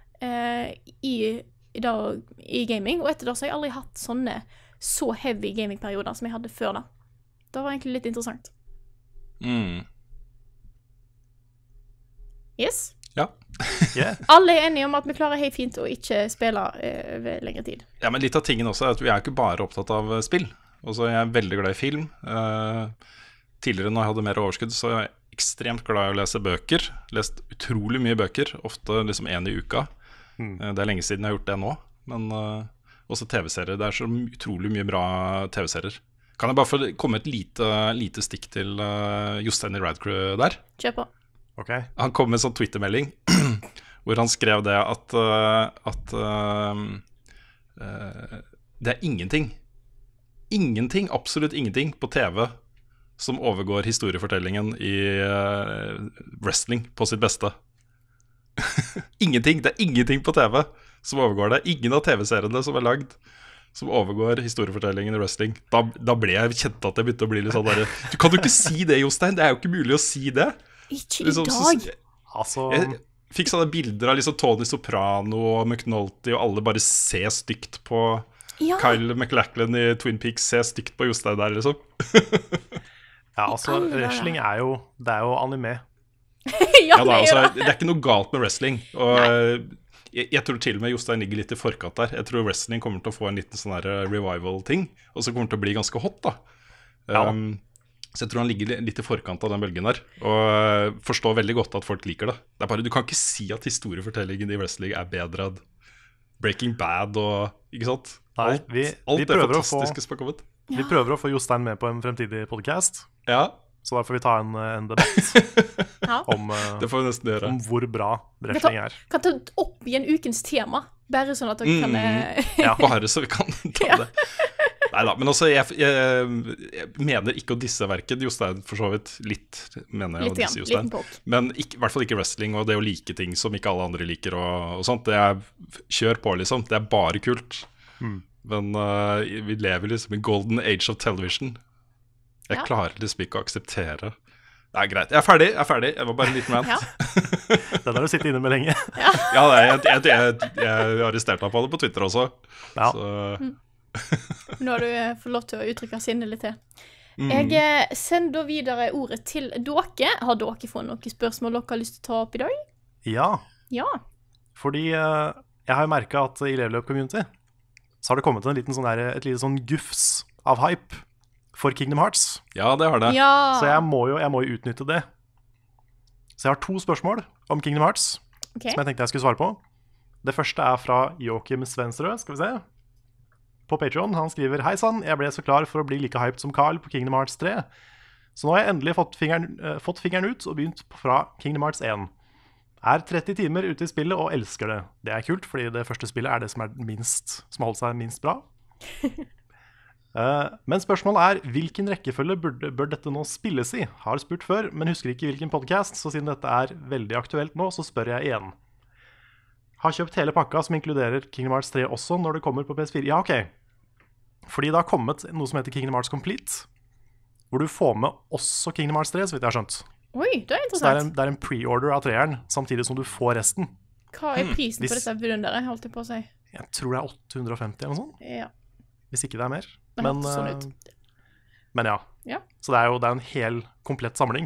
i gaming, og etter da så har jeg aldri hatt sånne så heavy gaming-perioder som jeg hadde før da. Det var egentlig litt interessant. Yes. Ja. Yeah. Alle er enige om at vi klarer helt fint å ikke spille over lengre tid. Ja, men litt av tingen også er at vi er ikke bare opptatt av spill. Også jeg er veldig glad i film. Tidligere når jeg hadde mer overskudd, så er jeg ekstremt glad i å lese bøker. Lest utrolig mye bøker, ofte liksom 1 i uka. Det er lenge siden jeg har gjort det nå. Men også TV-serier. Det er så utrolig mye bra TV-serier. Kan jeg bare få komme et lite stikk til Jostein i Radcrew der? Kjør på. Okay. Han kom med en sånn Twitter-melding hvor han skrev det at det er ingenting, absolutt ingenting på TV som overgår historiefortellingen i wrestling på sitt beste. Det er ingenting på TV som overgår det. Ingen av TV-seriene som er lagd som overgår historiefortellingen i wrestling. Da ble jeg kjent at jeg begynte å bli litt sånn der. Du kan jo ikke si det, Jostein. Det er jo ikke mulig å si det. Ikke i dag. Jeg fikk sånne bilder av liksom Tony Soprano og McNulty, og alle bare ser stygt på Kyle MacLachlan i Twin Peaks. Ser stygt på Jostein der, liksom. Ja, altså, wrestling er jo anime. Ja, det er ikke noe galt med wrestling. Og jeg tror til og med Jostein ligger litt i forkant der. Jeg tror wrestling kommer til å få en liten sånn her revival-ting, og så kommer det til å bli ganske hot da. Så jeg tror han ligger litt i forkant av den bølgen der, og forstår veldig godt at folk liker det. Det er bare, du kan ikke si at historiefortellingen i wrestling er bedre enn Breaking Bad og, ikke sant? Nei, alt det fantastiske som har kommet. Vi prøver å få Jostein med på en fremtidig podcast. Ja. Så da får vi ta en debatt om, det får vi nesten gjøre. Om hvor bra wrestling er. Kan ta opp i en ukens tema, bare sånn at dere kan bare så vi kan ta det. Neida, men også jeg mener ikke å disse verket. Jostein for så vidt litt mener jeg å disse Jostein. Men i hvert fall ikke wrestling og det å like ting som ikke alle andre liker og sånt. Det er kjør på liksom, det er bare kult. Men vi lever liksom i golden age of television. Jeg klarer liksom ikke å akseptere. Det er greit, jeg er ferdig. Jeg var bare en liten rant. Den har du sittet inne med lenge. Jeg arresterte deg på det på Twitter også. Så nå har du fått lov til å uttrykke sinne litt til. Jeg sender videre ordet til dere. Har dere fått noen spørsmål dere har lyst til å ta opp i dag? Ja. Fordi jeg har jo merket at i Level Up Community så har det kommet et lite sånn gufs av hype for Kingdom Hearts. Ja, det har det. Så jeg må jo utnytte det. Så jeg har 2 spørsmål om Kingdom Hearts som jeg tenkte jeg skulle svare på. Det første er fra Joachim Svensrød, skal vi se. På Patreon, han skriver: Hei sann, jeg ble så klar for å bli like hyped som Carl på Kingdom Hearts 3. Så nå har jeg endelig fått fingeren ut og begynt fra Kingdom Hearts 1. Er 30 timer ute i spillet og elsker det. Det er kult, fordi det første spillet er det som har holdt seg minst bra. Men spørsmålet er, hvilken rekkefølge bør dette nå spilles i? Har spurt før, men husker ikke hvilken podcast, så siden dette er veldig aktuelt nå, så spør jeg igjen. Har kjøpt hele pakka som inkluderer Kingdom Hearts 3 også når det kommer på PS4. Ja, ok. Fordi det har kommet noe som heter Kingdom Hearts Complete, hvor du får med også Kingdom Hearts 3, så vidt jeg har skjønt. Oi, det er interessant. Så det er en pre-order av 3-eren, samtidig som du får resten. Hva er prisen på disse blundere, holdt jeg på å si? Jeg tror det er 850 eller noe sånt. Ja. Hvis ikke det er mer. Men ja. Så det er jo en hel komplett samling.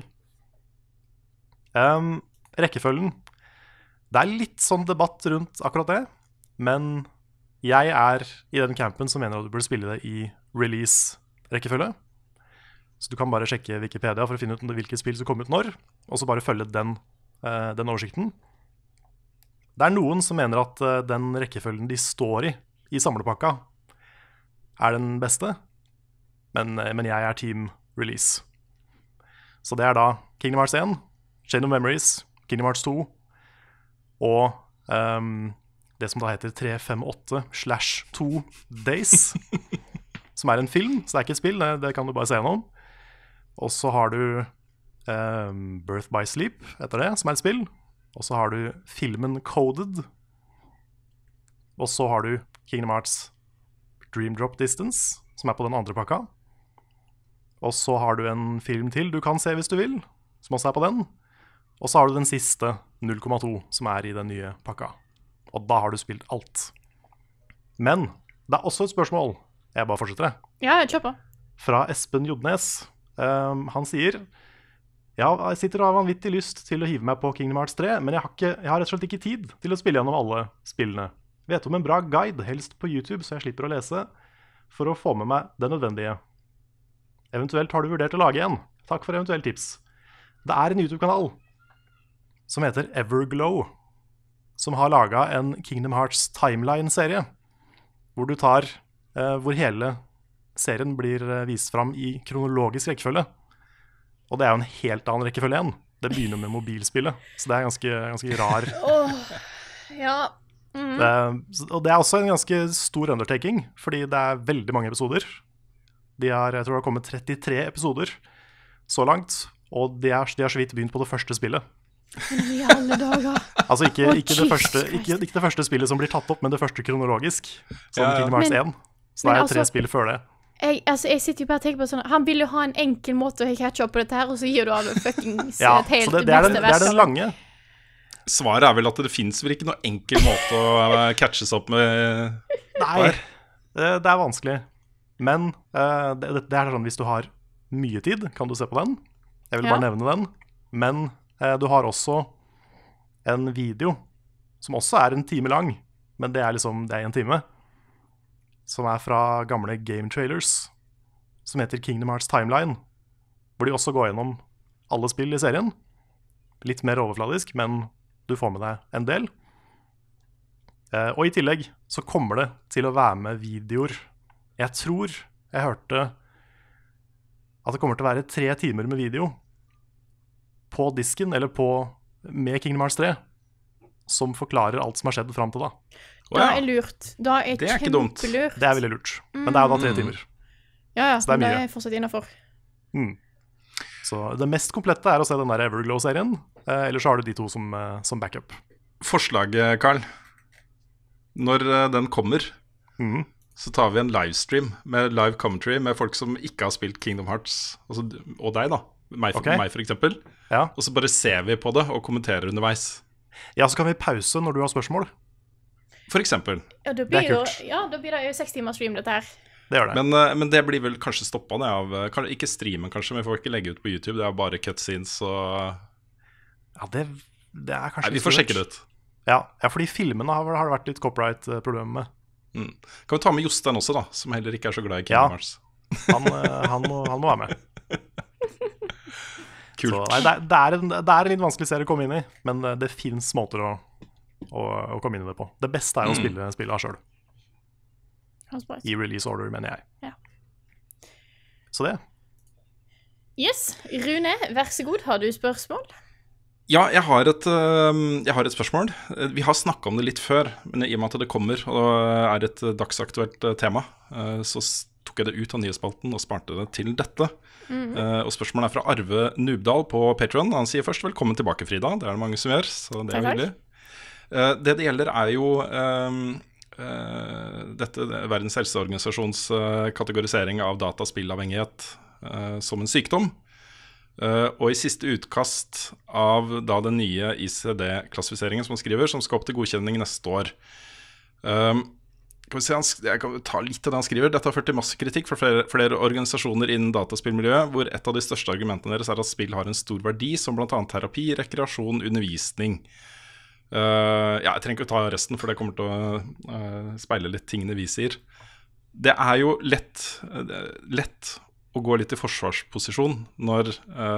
Rekkefølgen. Det er litt sånn debatt rundt akkurat det, men jeg er i den campen som mener at du burde spille det i release-rekkefølge. Så du kan bare sjekke Wikipedia for å finne ut hvilket spill som kom ut når, og så bare følge den oversikten. Det er noen som mener at den rekkefølgen de står i samlepakka, er den beste, men jeg er team release. Så det er da Kingdom Hearts 1, Chain of Memories, Kingdom Hearts 2, og det som da heter 358/2 Days, som er en film, så det er ikke et spill, det kan du bare se gjennom. Og så har du Birth by Sleep, etter det, som er et spill. Og så har du filmen Coded. Og så har du Kingdom Hearts Dream Drop Distance, som er på den andre pakka. Og så har du en film til du kan se hvis du vil, som også er på den. Og så har du den siste 0,2, som er i den nye pakka. Og da har du spilt alt. Men det er også et spørsmål. Jeg bare fortsetter. Ja, jeg kjøper. Fra Espen Jodnes. Han sier: Jeg sitter og har vanvittig lyst til å hive meg på Kingdom Hearts 3, men jeg har rett og slett ikke tid til å spille gjennom alle spillene. Vet om en bra guide, helst på YouTube, så jeg slipper å lese, for å få med meg det nødvendige. Eventuelt har du vurdert å lage en. Takk for eventuelt tips. Det en YouTube-kanal som heter Everglow, som har laget en Kingdom Hearts Timeline-serie, hvor hele serien blir vist fram i kronologisk rekkefølge. Og det jo en helt annen rekkefølge igjen. Det begynner med mobilspillet, så det ganske rar. Ja. Og det også en ganske stor undertaking, fordi det veldig mange episoder. Jeg tror det har kommet 33 episoder så langt, og de har så vidt begynt på det første spillet. I alle dager. Altså ikke det første spillet som blir tatt opp, men det første kronologisk, som Kingdom Hearts 1. Så det 3 spill før det. Jeg sitter jo bare og tenker på sånn, han vil jo ha en enkel måte å catche opp på dette her, og så gir du av fuckings et helt så det den lange. Svaret vel at det finnes vel ikke noe enkel måte å catches opp med. Nei, det vanskelig. Men det sånn, hvis du har mye tid, kan du se på den. Jeg vil bare nevne den. Men du har også en video, som også en time lang, men det det en time, som fra gamle game trailers, som heter Kingdom Hearts Timeline, hvor de også går gjennom alle spill i serien. Litt mer overfladisk, men du får med deg en del. Og i tillegg så kommer det til å være med videoer. Jeg tror jeg hørte at det kommer til å være 3 timer med video på disken, eller med Kingdom Hearts 3, som forklarer alt som har skjedd frem til da. Det lurt. Det ikke dumt. Kjempelurt. Det veldig lurt. Men det da 3 timer. Ja, så det fortsatt innenfor. Så det mest komplette å se den der Everglow-serien, eller så har du de 2 som backup. Forslaget, Carl. Når den kommer, så tar vi en livestream med live commentary med folk som ikke har spilt Kingdom Hearts, og deg da, meg for eksempel. Ja. Og så bare ser vi på det og kommenterer underveis. Ja, så kan vi pause når du har spørsmål. For eksempel. Ja, da blir det jo 6 timer stream dette her. Det gjør det. Men det blir vel kanskje stoppet av, ikke streamen kanskje, men vi får ikke legge ut på YouTube. Det bare cutscenes og... Ja, det kanskje... Nei, vi får sjekke det ut. Ja, fordi filmene har det vært litt copyright-problemer med. Kan vi ta med Jostein også da, som heller ikke så glad i Kingdom Hearts? Han må være med. Kult. Så, nei, det en litt vanskelig serie å komme inn i, men det finnes måter å komme inn i det på. Det beste å spille av selv. I release order, mener jeg. Ja. Så det. Yes, Rune, vær så god. Har du spørsmål? Ja, jeg har et spørsmål. Vi har snakket om det litt før, men i og med at det kommer og et dagsaktuelt tema, så tok jeg det ut av nyhetsspalten og sparte det til dette. Og spørsmålet fra Arve Nubdal på Patreon. Han sier først velkommen tilbake, Frida. Det det mange som gjør, så det hyggelig. Det gjelder jo Verdens helseorganisasjons kategorisering av dataspillavhengighet som en sykdom. Og i siste utkast av da den nye ICD-klassifiseringen som han skriver, som skal opp til godkjenning neste år. Jeg kan ta litt av det han skriver. Dette har ført til masse kritikk fra flere organisasjoner innen dataspillmiljøet, hvor et av de største argumentene deres at spill har en stor verdi, som blant annet terapi, rekreasjon, undervisning. Jeg trenger ikke å ta resten, for det kommer til å speile litt tingene vi sier. Det jo lett å gå litt i forsvarsposisjon når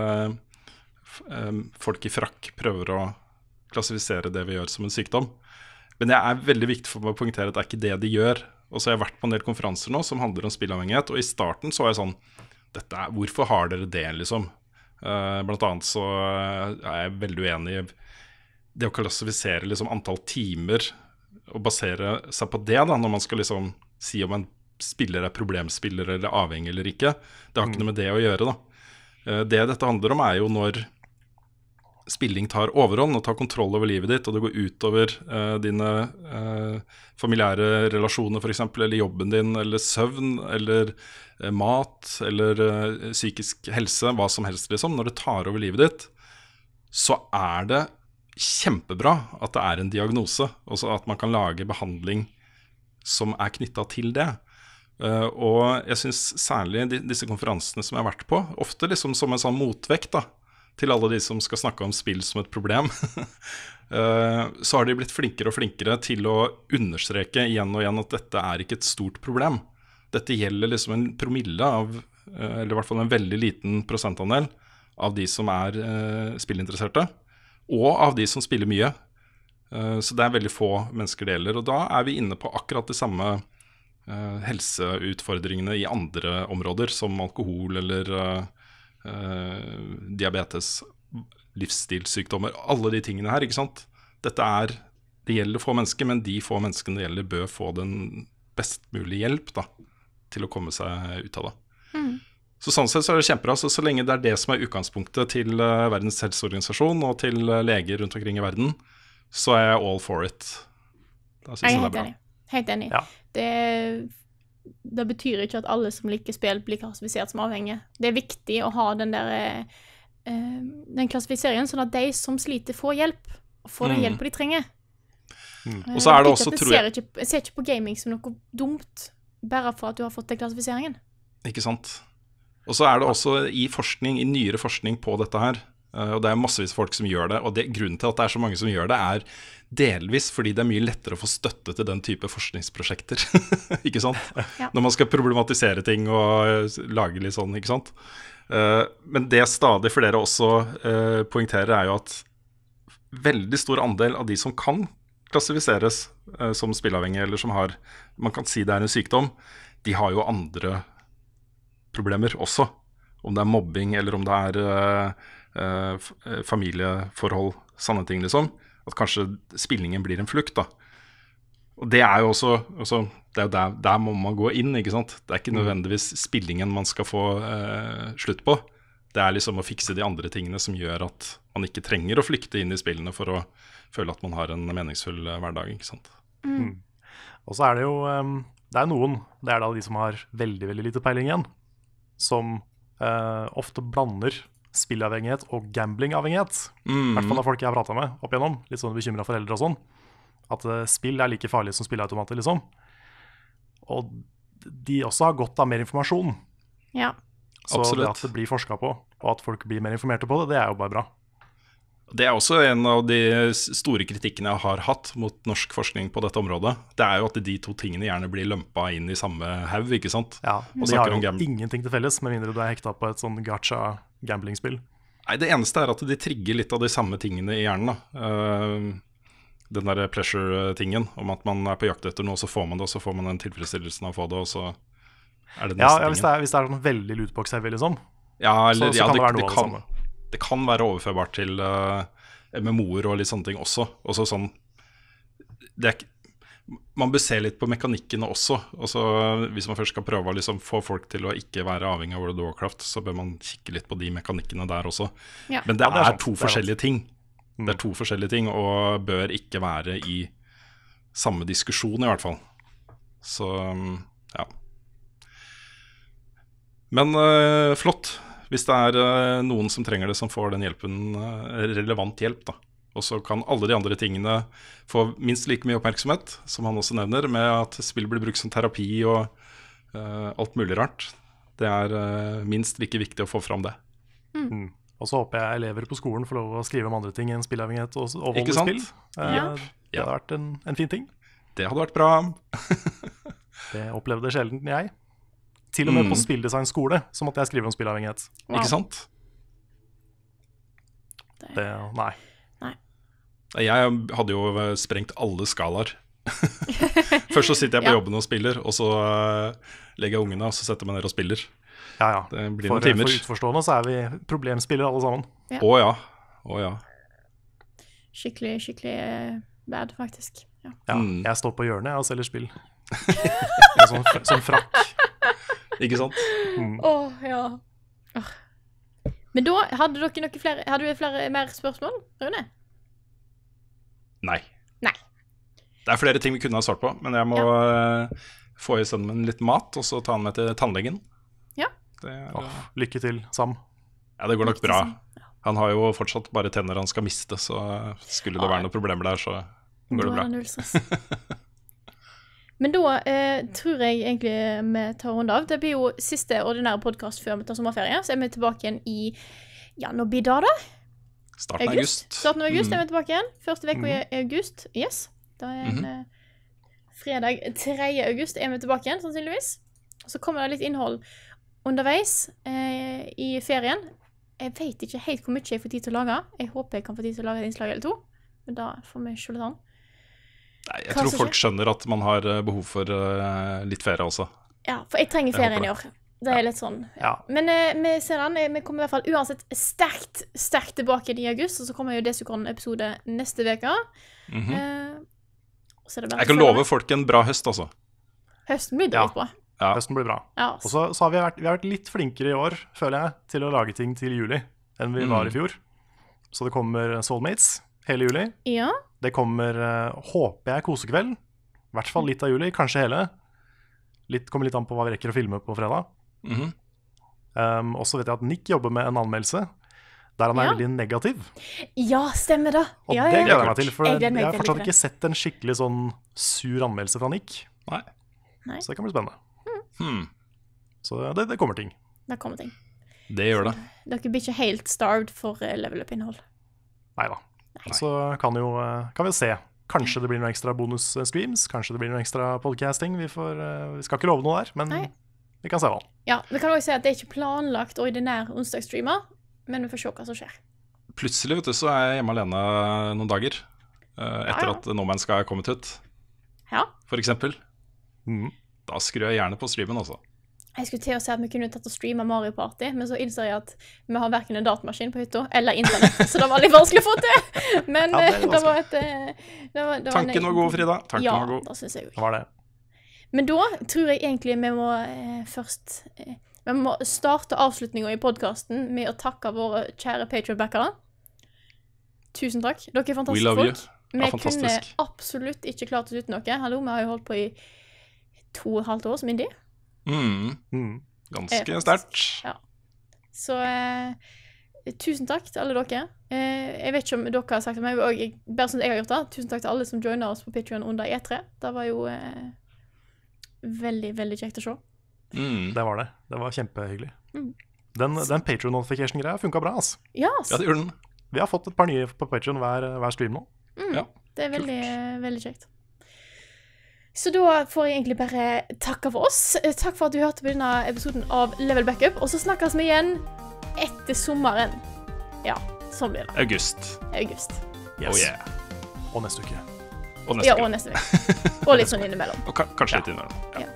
folk i frakk prøver å klassifisere det vi gjør som en sykdom. Men det veldig viktig for meg å poengtere at det ikke det de gjør. Og så har jeg vært på en del konferanser nå som handler om spillavhengighet, og i starten så var jeg sånn, hvorfor har dere det, liksom? Blant annet så jeg veldig uenig i det å klassifisere liksom antall timer og basere seg på det da, når man skal liksom si om en spiller problemspiller eller avhengig eller ikke. Det har ikke noe med det å gjøre da. Det dette handler om jo når spilling tar overhånd og tar kontroll over livet ditt, og det går utover dine familiære relasjoner for eksempel, eller jobben din, eller søvn, eller mat, eller psykisk helse, hva som helst liksom. Når det tar over livet ditt, så det kjempebra at det en diagnose, og så at man kan lage behandling som knyttet til det. Og jeg synes særlig disse konferansene som jeg har vært på, ofte liksom som en sånn motvekt da, til alle de som skal snakke om spill som et problem, så har de blitt flinkere og flinkere til å understreke igjen og igjen at dette er ikke et stort problem. Dette gjelder liksom en promille av, eller i hvert fall en veldig liten prosentandel av de som er spillinteresserte, og av de som spiller mye. Så det er veldig få mennesker det gjelder, og da er vi inne på akkurat de samme helseutfordringene i andre områder, som alkohol eller diabetes, livsstilssykdommer, alle de tingene her, ikke sant? Det gjelder få mennesker, men de få menneskene det gjelder bør få den best mulig hjelp da, til å komme seg ut av det. Så sånn sett så er det kjempebra, så lenge det er det som er utgangspunktet til Verdens helseorganisasjon og til leger rundt omkring i verden, så er jeg all for it. Da synes jeg det er bra. Helt enig. Ja. Det betyr ikke at alle som liker spill blir klassifisert som avhengige. Det er viktig å ha den klassifiseringen, sånn at de som sliter får hjelp, og får den hjelpen de trenger. Og så er det også, tror jeg... Jeg ser ikke på gaming som noe dumt, bare for at du har fått den klassifiseringen. Ikke sant? Og så er det også i nyere forskning på dette her, og det er massevis folk som gjør det, og grunnen til at det er så mange som gjør det er delvis fordi det er mye lettere å få støtte til den type forskningsprosjekter, ikke sant? Ja. Når man skal problematisere ting og lage litt sånn, ikke sant? Men det stadig flere også poengterer er jo at veldig stor andel av de som kan klassifiseres som spillavhengige, eller som har, man kan si det er en sykdom, de har jo andre problemer også, om det er mobbing eller om det er familieforhold, sånne ting liksom, at kanskje spillingen blir en flukt da. Og det er jo også det er jo der må man gå inn, ikke sant? Det er ikke nødvendigvis spillingen man skal få slutt på. Det er liksom å fikse de andre tingene som gjør at man ikke trenger å flykte inn i spillene for å føle at man har en meningsfull hverdag, ikke sant? Og så er det jo, det er noen, det er da de som har veldig, veldig lite peiling igjen, som ofte blander spillavhengighet og gamblingavhengighet. I hvert fall av folk jeg har pratet med opp igjennom, litt sånn bekymret foreldre og sånn, at spill er like farlig som spilleautomater, liksom. Og de også har godt av mer informasjon. Ja. Så absolutt. Det at det blir forsket på, og at folk blir mer informerte på det, det er jo bare bra. Det er også en av de store kritikkene jeg har hatt mot norsk forskning på dette området. Det er jo at de to tingene gjerne blir lømpa inn i samme haug, ikke sant? Ja, og de har jo ingenting til felles, med mindre du er hekta på et sånn gacha gamblingspill. Nei, det eneste er at de trigger litt av de samme tingene i hjernen da. Den der pleasure-tingen, om at man er på jakt etter noe, så får man det, og så får man den tilfredsstillelsen av å få det, og så er det neste tingen. Hvis det er sånn veldig lootbox-heavy, liksom, ja, eller, så kan det være noe av det samme. Det kan være overførbart til MMO-er og litt sånne ting også. Også sånn, man bør se litt på mekanikkene også. Hvis man først skal prøve å liksom få folk til å ikke være avhengig av World of Warcraft, så bør man kikke litt på de mekanikkene der også. Ja. Men det er to forskjellige ting. Det er to forskjellige ting, og bør ikke være i samme diskusjon i hvert fall. Så, ja. Men flott. Hvis det er noen som trenger det, som får den hjelpen, relevant hjelp da. Og så kan alle de andre tingene få minst like mye oppmerksomhet, som han også nevner, med at spill blir brukt som terapi og alt mulig rart. Det er minst like viktig å få fram det. Og så håper jeg elever på skolen får lov å skrive om andre ting enn spillavhengighet og vold i spill. Det hadde vært en fin ting. Det hadde vært bra. Det opplevde sjelden jeg. Til og med på spilldesign skole, så måtte jeg skrive om spillavhengighet. Wow. Ikke sant? Nei. Jeg hadde jo sprengt alle skalaer. Først så sitter jeg på jobben og spiller, og så legger jeg ungene, og så setter jeg meg ned og spiller. Ja. Det blir noen timer. For utforstående så er vi problemspillere alle sammen. Ja. Å ja. Skikkelig bad, faktisk. Ja. Jeg står på hjørnet og selger spill. Sånn frakk. Ikke sant? Ja. Men da hadde dere flere mer spørsmål, Rune? Nei. Det er flere ting vi kunne ha svart på, men jeg må få i sønnen min litt mat, og så ta han med til tannlegen. Ja. Lykke til, Sam. Ja, det går nok bra. Han har jo fortsatt bare tenner han skal miste, så skulle det være noen problemer der, så går det bra. Men da tror jeg egentlig vi tar rundt av. Det blir jo siste ordinære podcast før vi tar sommerferie, så er vi tilbake igjen i Ja, nå blir det da? Starten av august. Starten av august er vi tilbake igjen. Første veka i august. Yes. Da er en fredag 3. august er vi tilbake igjen, sannsynligvis. Så kommer det litt innhold underveis i ferien. Jeg vet ikke helt hvor mye jeg får tid til å lage. Jeg håper jeg kan få tid til å lage et innslag eller 2. Men da får vi se litt an. Nei, jeg tror folk skjønner at man har behov for litt ferie også. Ja, for jeg trenger ferien i år. Det er litt sånn. Ja. Men vi ser den. Vi kommer i hvert fall uansett sterkt tilbake i august, og så kommer jo Desicon-episode neste veka. Jeg kan love folk en bra høst, altså. Høsten blir dritbra. Ja, høsten blir bra. Ja. Og så har vi vært litt flinkere i år, føler jeg, til å lage ting til juli enn vi var i fjor. Så det kommer Soulmates hele juli. Ja. Det kommer, håper jeg, kosekveld. I hvert fall litt av juli, kanskje hele. Kommer litt an på hva vi rekker å filme på fredag. Og så vet jeg at Nick jobber med en anmeldelse der han er veldig negativ. Ja, stemmer det. Og det gleder jeg meg til, for jeg har fortsatt ikke sett en skikkelig sånn sur anmeldelse fra Nick. Nei. Så det kan bli spennende. Så det kommer ting. Det kommer ting. Det gjør det. Dere blir ikke helt starved for level up-innhold. Neida. Så kan vi se. Kanskje det blir noen ekstra bonus-streams. Kanskje det blir noen ekstra podcasting. Vi skal ikke love noe der, men vi kan se hva. Ja, vi kan også si at det er ikke planlagt ordinær onsdagsstreamer, men vi får se hva som skjer. Plutselig, vet du, så er jeg hjemme alene noen dager etter at No Man's Sky er kommet ut. Ja. For eksempel. Da skrur jeg gjerne på streamen også. Jeg skulle til å si at vi kunne tatt og streame Mario Party, men så innser jeg at vi har hverken en datamaskin på hytta eller internett, så det var litt vanskelig å få til. Men det var Tanken var god, Frida. Tanken var god. Ja, det synes jeg også. Var det. Men da tror jeg egentlig vi må først vi må starte avslutningen i podcasten med å takke våre kjære Patreon-backere. Tusen takk. Dere er fantastiske folk. Vi kunne absolutt ikke klart oss uten noe. Hallo, vi har jo holdt på i 2,5 år som indie. Ganske sterkt. Ja. Så tusen takk til alle dere. Jeg vet ikke om dere har sagt det, men bare sånn jeg har gjort det. Tusen takk til alle som joiner oss på Patreon under E3. Det var jo veldig, veldig kjekt å se. Det var det. Det var kjempehyggelig. Den Patreon-notification-greia funket bra, altså. Ja, det gjorde den. Vi har fått et par nye på Patreon hver stream nå. Ja, det er veldig, veldig kjekt. Så da får jeg egentlig bare takke for oss. Takk for at du hørte på denne episoden av Level Backup. Og så snakkes vi igjen etter sommeren. Ja, sånn blir det. August. Yes. Oh yeah. Og neste uke. Og neste uke. Og litt sånn innimellom. Og kanskje litt innimellom. Ja.